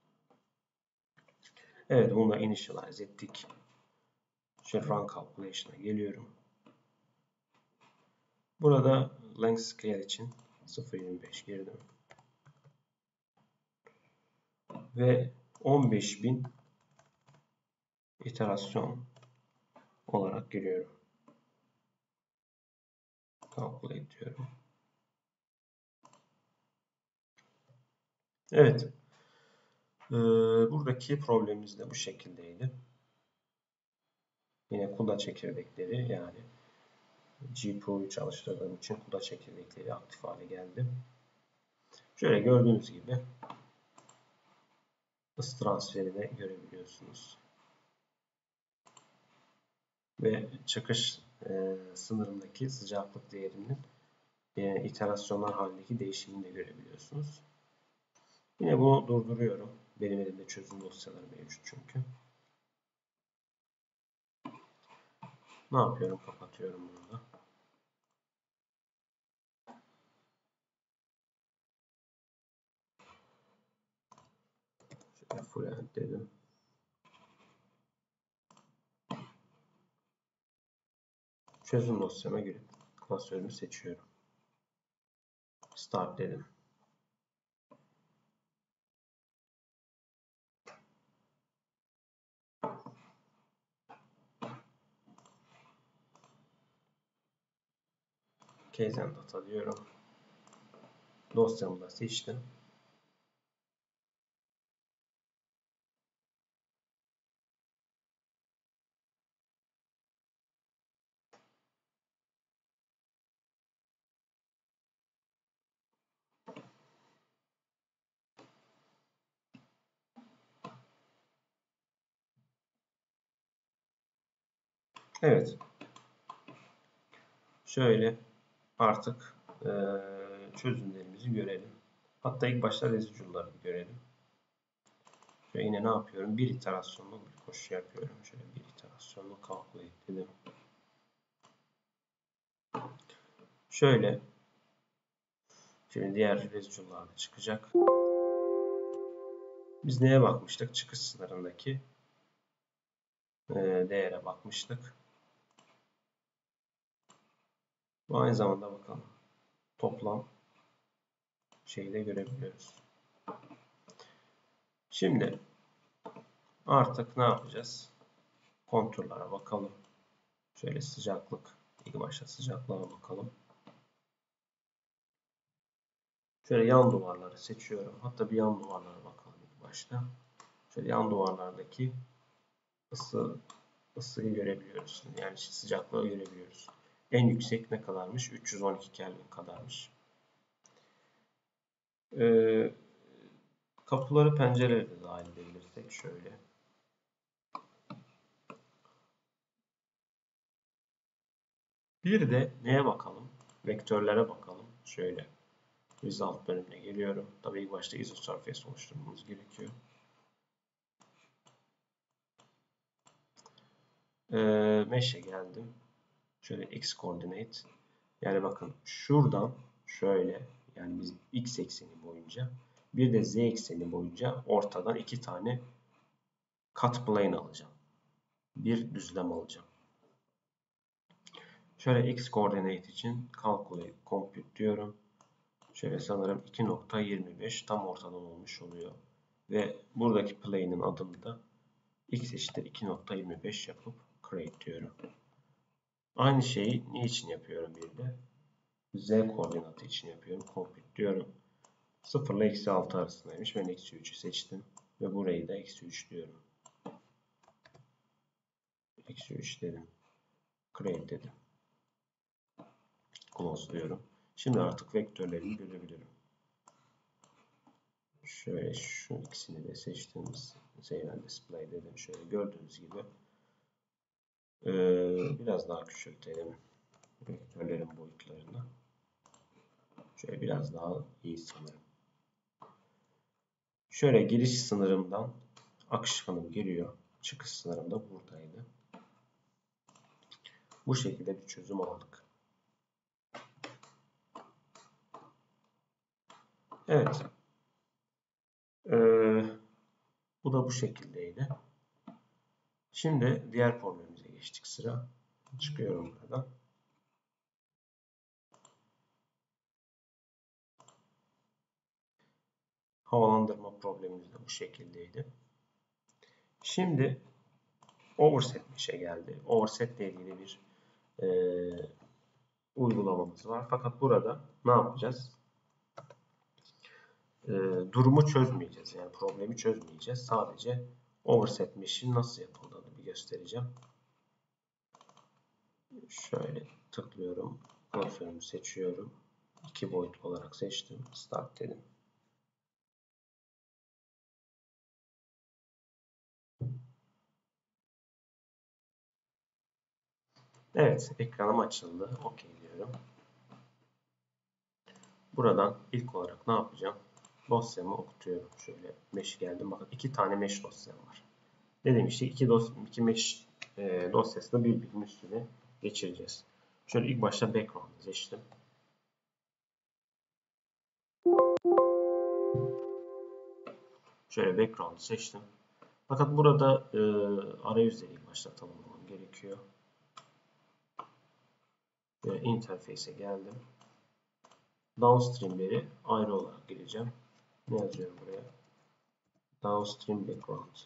Evet, bunu da initialize ettik. Şöyle run calculation'a geliyorum. Burada length scale için 0.25 girdim. Ve 15.000 iterasyon olarak giriyorum. Calculate diyorum. Evet. Buradaki problemimiz de bu şekildeydi. Yine CUDA çekirdekleri, yani GPU'yu çalıştırdığım için CUDA çekirdekleri aktif hale geldi. Şöyle gördüğünüz gibi ısı transferini görebiliyorsunuz. Ve çıkış sınırındaki sıcaklık değerinin iterasyonlar halindeki değişimini de görebiliyorsunuz. Yine bunu durduruyorum. Benim elimde çözüm dosyaları mevcut çünkü. Ne yapıyorum? Kapatıyorum bunu da. Şöyle full end dedim. Çözüm dosyama girip klasörümü seçiyorum. Start dedim. Case and data diyorum. Dosyamı da seçtim. Evet. Şöyle artık çözümlerimizi görelim. Hatta ilk başta residual'ları görelim. Şöyle yine ne yapıyorum? Bir iterasyonlu bir koşu yapıyorum. Şöyle bir iterasyonlu calculate dedim. Şöyle. Şimdi diğer residual'lar da çıkacak. Biz neye bakmıştık? Çıkış sınırındaki değere bakmıştık. Bu aynı zamanda bakalım. Toplam şeyi de görebiliyoruz. Şimdi artık ne yapacağız? Konturlara bakalım. Şöyle sıcaklık. İlk başta sıcaklığa bakalım. Şöyle yan duvarları seçiyorum. Hatta bir yan duvarlara bakalım ilk başta. Şöyle yan duvarlardaki ısıyı görebiliyoruz. Yani sıcaklığı görebiliyoruz. En yüksek ne kadarmış? 312 Kelvin kadarmış. Kapıları, pencereleri de dahil edebilirsek şöyle. Bir de neye bakalım? Vektörlere bakalım. Şöyle result bölümüne geliyorum. Tabii ilk başta isosurface oluşturmamız gerekiyor. Mesh'e geldim. Şöyle x coordinate. Yani bakın şuradan şöyle, yani biz x ekseni boyunca bir de z ekseni boyunca ortadan iki tane cut plane alacağım. Bir düzlem alacağım. Şöyle x coordinate için calculate compute diyorum. Şöyle sanırım 2.25 tam ortadan olmuş oluyor. Ve buradaki play'nin adını da x eşittir 2.25 yapıp create diyorum. Aynı şeyi ne için yapıyorum bir de? Z koordinatı için yapıyorum. Compute diyorum. 0 ile eksi 6 arasındaymış. Ben eksi 3'ü seçtim. Ve burayı da eksi 3 diyorum. Eksi 3 dedim. Create dedim. Close diyorum. Şimdi artık vektörlerimi görebilirim. Şöyle şu ikisini de seçtim. Save and display dedim. Şöyle gördüğünüz gibi. Biraz daha küçültelim vektörlerin boyutlarını. Şöyle biraz daha iyi sanırım. Şöyle giriş sınırımdan akışkanım geliyor. Çıkış sınırım da buradaydı. Bu şekilde bir çözüm aldık. Evet. Bu da bu şekildeydi. Şimdi diğer problemimize geçtik sıra. Çıkıyorum buradan. Havalandırma problemimiz de bu şekildeydi. Şimdi overset işe geldi. Overset ile ilgili bir uygulamamız var. Fakat burada ne yapacağız? Durumu çözmeyeceğiz. Yani problemi çözmeyeceğiz. Sadece overset mesh'in nasıl yapıldığını bir göstereceğim. Şöyle tıklıyorum. Klasörümü seçiyorum. 2 boyut olarak seçtim. Start dedim. Evet, ekranım açıldı. OK diyorum. Buradan ilk olarak ne yapacağım? Dosyamı okutuyorum. Şöyle mesh geldim. Bakın 2 tane mesh dosyam var. Ne demiştik? İki mesh dosyasını birbirinin üstüne geçireceğiz. Şöyle ilk başta background'ı seçtim. Şöyle background'ı seçtim. Fakat burada arayüzleri ilk başta tanımlamam gerekiyor. Ve interface'e geldim. Downstream'leri ayrı olarak gireceğim. Ne yazıyorum buraya? Downstream background.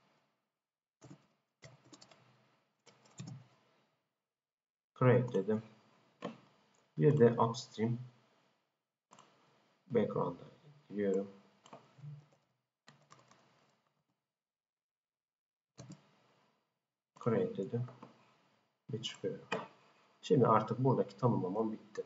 Create dedim. Bir de upstream background'a giriyorum. Create dedim. Ve çıkıyorum. Şimdi artık buradaki tanımlamam bitti.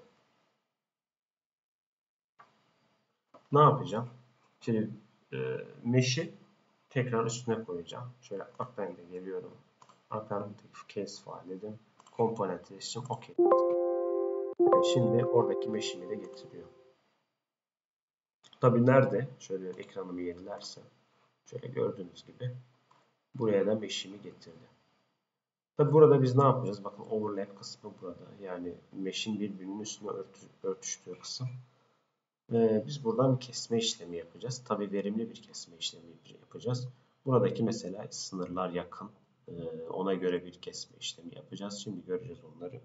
Ne yapacağım? Şimdi mesh'i tekrar üstüne koyacağım. Şöyle append'e geliyorum. Alternative case file dedim. Komponent seçtim. OK. Şimdi oradaki mesh'imi de getiriyor. Tabii nerede? Şöyle ekranımı yenilersem. Şöyle gördüğünüz gibi. Buraya da mesh'imi getirdi. Tabii burada biz ne yapacağız? Bakın overlap kısmı burada. Yani mesh'in birbirinin üstüne örtüştüğü kısım. Biz buradan bir kesme işlemi yapacağız. Tabii verimli bir kesme işlemi yapacağız. Buradaki mesela sınırlar yakın. Ona göre bir kesme işlemi yapacağız. Şimdi göreceğiz onları.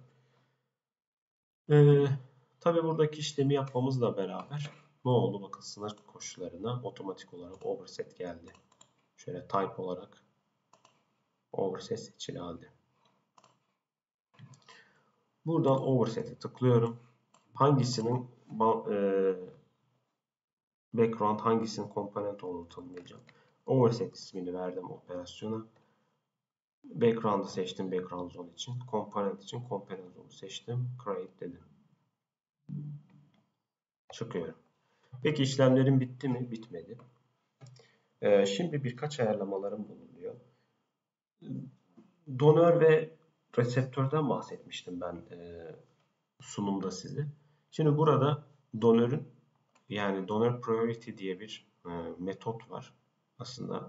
Tabii buradaki işlemi yapmamızla beraber ne oldu? Bakın sınır koşullarına otomatik olarak overset geldi. Şöyle type olarak overset seçili halde. Buradan overset'e tıklıyorum. Hangisinin background, hangisinin komponent olduğunu tanımlayacağım. Overset ismini verdim operasyona. Background'ı seçtim background zone için. Komponent için komponent zone'u seçtim. Create dedim. Çıkıyorum. Peki işlemlerim bitti mi? Bitmedi. Şimdi birkaç ayarlamalarım bulunuyor. Donör ve reseptörden bahsetmiştim ben sunumda size. Şimdi burada donörün yani donör priority diye bir metot var. Aslında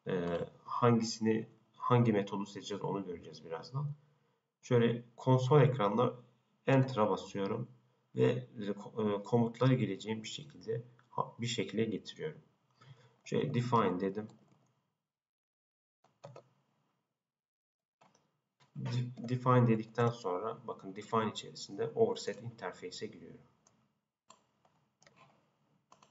hangi metodu seçeceğiz onu göreceğiz birazdan. Şöyle konsol ekranına Enter'a basıyorum ve komutları gireceğim bir şekilde getiriyorum. Şöyle define dedim. Define dedikten sonra bakın define içerisinde overset interface'e giriyorum.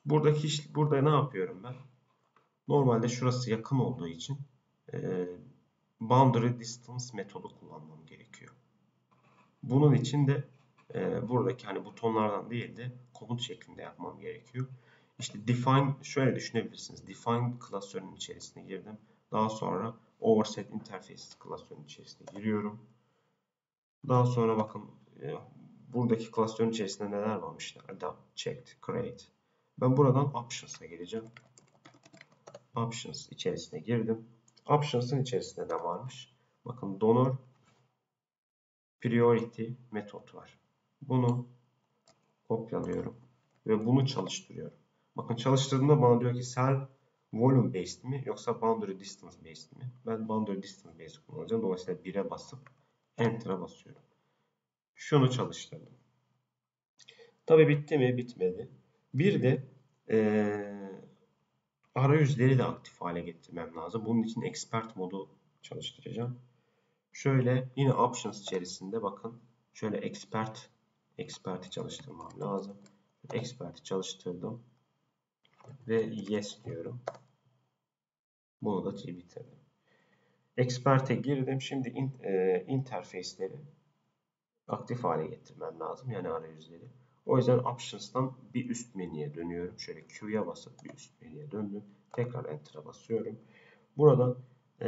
Burada ne yapıyorum ben? Normalde şurası yakın olduğu için boundary distance metodu kullanmam gerekiyor. Bunun için de buradaki hani butonlardan değil de komut şeklinde yapmam gerekiyor. İşte define şöyle düşünebilirsiniz. Define klasörünün içerisine girdim. Daha sonra overset interface klasörünün içerisine giriyorum. Daha sonra bakın buradaki klasörün içerisinde neler varmış işte. Adapt, checked, create. Ben buradan options'a gireceğim. Options içerisine girdim. Options'ın içerisinde ne varmış? Bakın donor priority metot var. Bunu kopyalıyorum ve bunu çalıştırıyorum. Bakın çalıştırdığımda bana diyor ki cell volume based mi yoksa boundary distance based mi? Ben boundary distance based kullanacağım. Dolayısıyla 1'e basıp enter'a basıyorum. Şunu çalıştırdım. Tabi bitti mi? Bitmedi. Bir de arayüzleri de aktif hale getirmem lazım. Bunun için expert modu çalıştıracağım. Şöyle yine options içerisinde bakın şöyle expert'i çalıştırmam lazım. Expert'i çalıştırdım ve yes diyorum. Bunu da bitirdim. Expert'e girdim. Şimdi interface'leri aktif hale getirmem lazım. Yani arayüzleri. O yüzden options'tan bir üst menüye dönüyorum. Şöyle Q'ya basıp bir üst menüye döndüm. Tekrar enter'a basıyorum. Buradan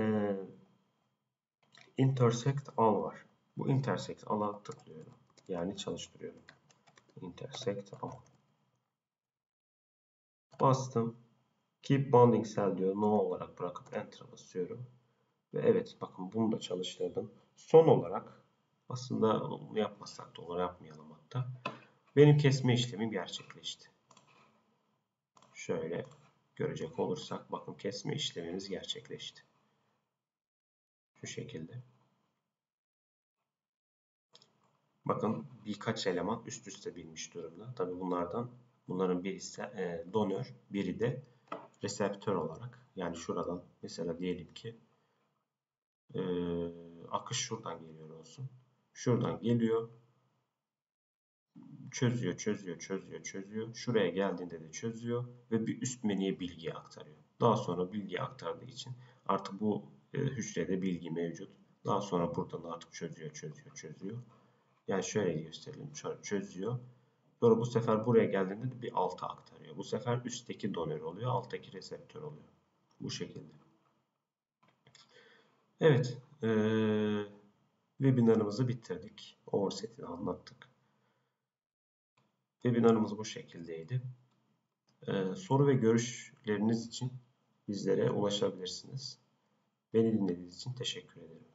intersect all var. Bu intersect all'a tıklıyorum. Yani çalıştırıyorum. Intersect all. Bastım. Keep bounding cell diyor. No olarak bırakıp enter'a basıyorum. Ve evet bakın bunu da çalıştırdım. Son olarak aslında bunu yapmasak da olur, yapmayalım hatta. Benim kesme işlemim gerçekleşti. Şöyle görecek olursak bakın kesme işlemimiz gerçekleşti. Şu şekilde. Bakın birkaç eleman üst üste binmiş durumda. Tabi bunların birisi donör, biri de reseptör olarak. Yani şuradan mesela diyelim ki akış şuradan geliyor olsun. Şuradan geliyor. Çözüyor. Şuraya geldiğinde de çözüyor ve bir üst menüye bilgi aktarıyor. Daha sonra bilgi aktardığı için artık bu hücrede bilgi mevcut. Daha sonra buradan artık çözüyor. Yani şöyle gösterelim. Çözüyor. Sonra bu sefer buraya geldiğinde de bir alta aktarıyor. Bu sefer üstteki donör oluyor. Alttaki reseptör oluyor. Bu şekilde. Evet. Webinarımızı bitirdik. Overset'i anlattık. Webinarımız bu şekildeydi. Soru ve görüşleriniz için bizlere ulaşabilirsiniz. Beni dinlediğiniz için teşekkür ederim.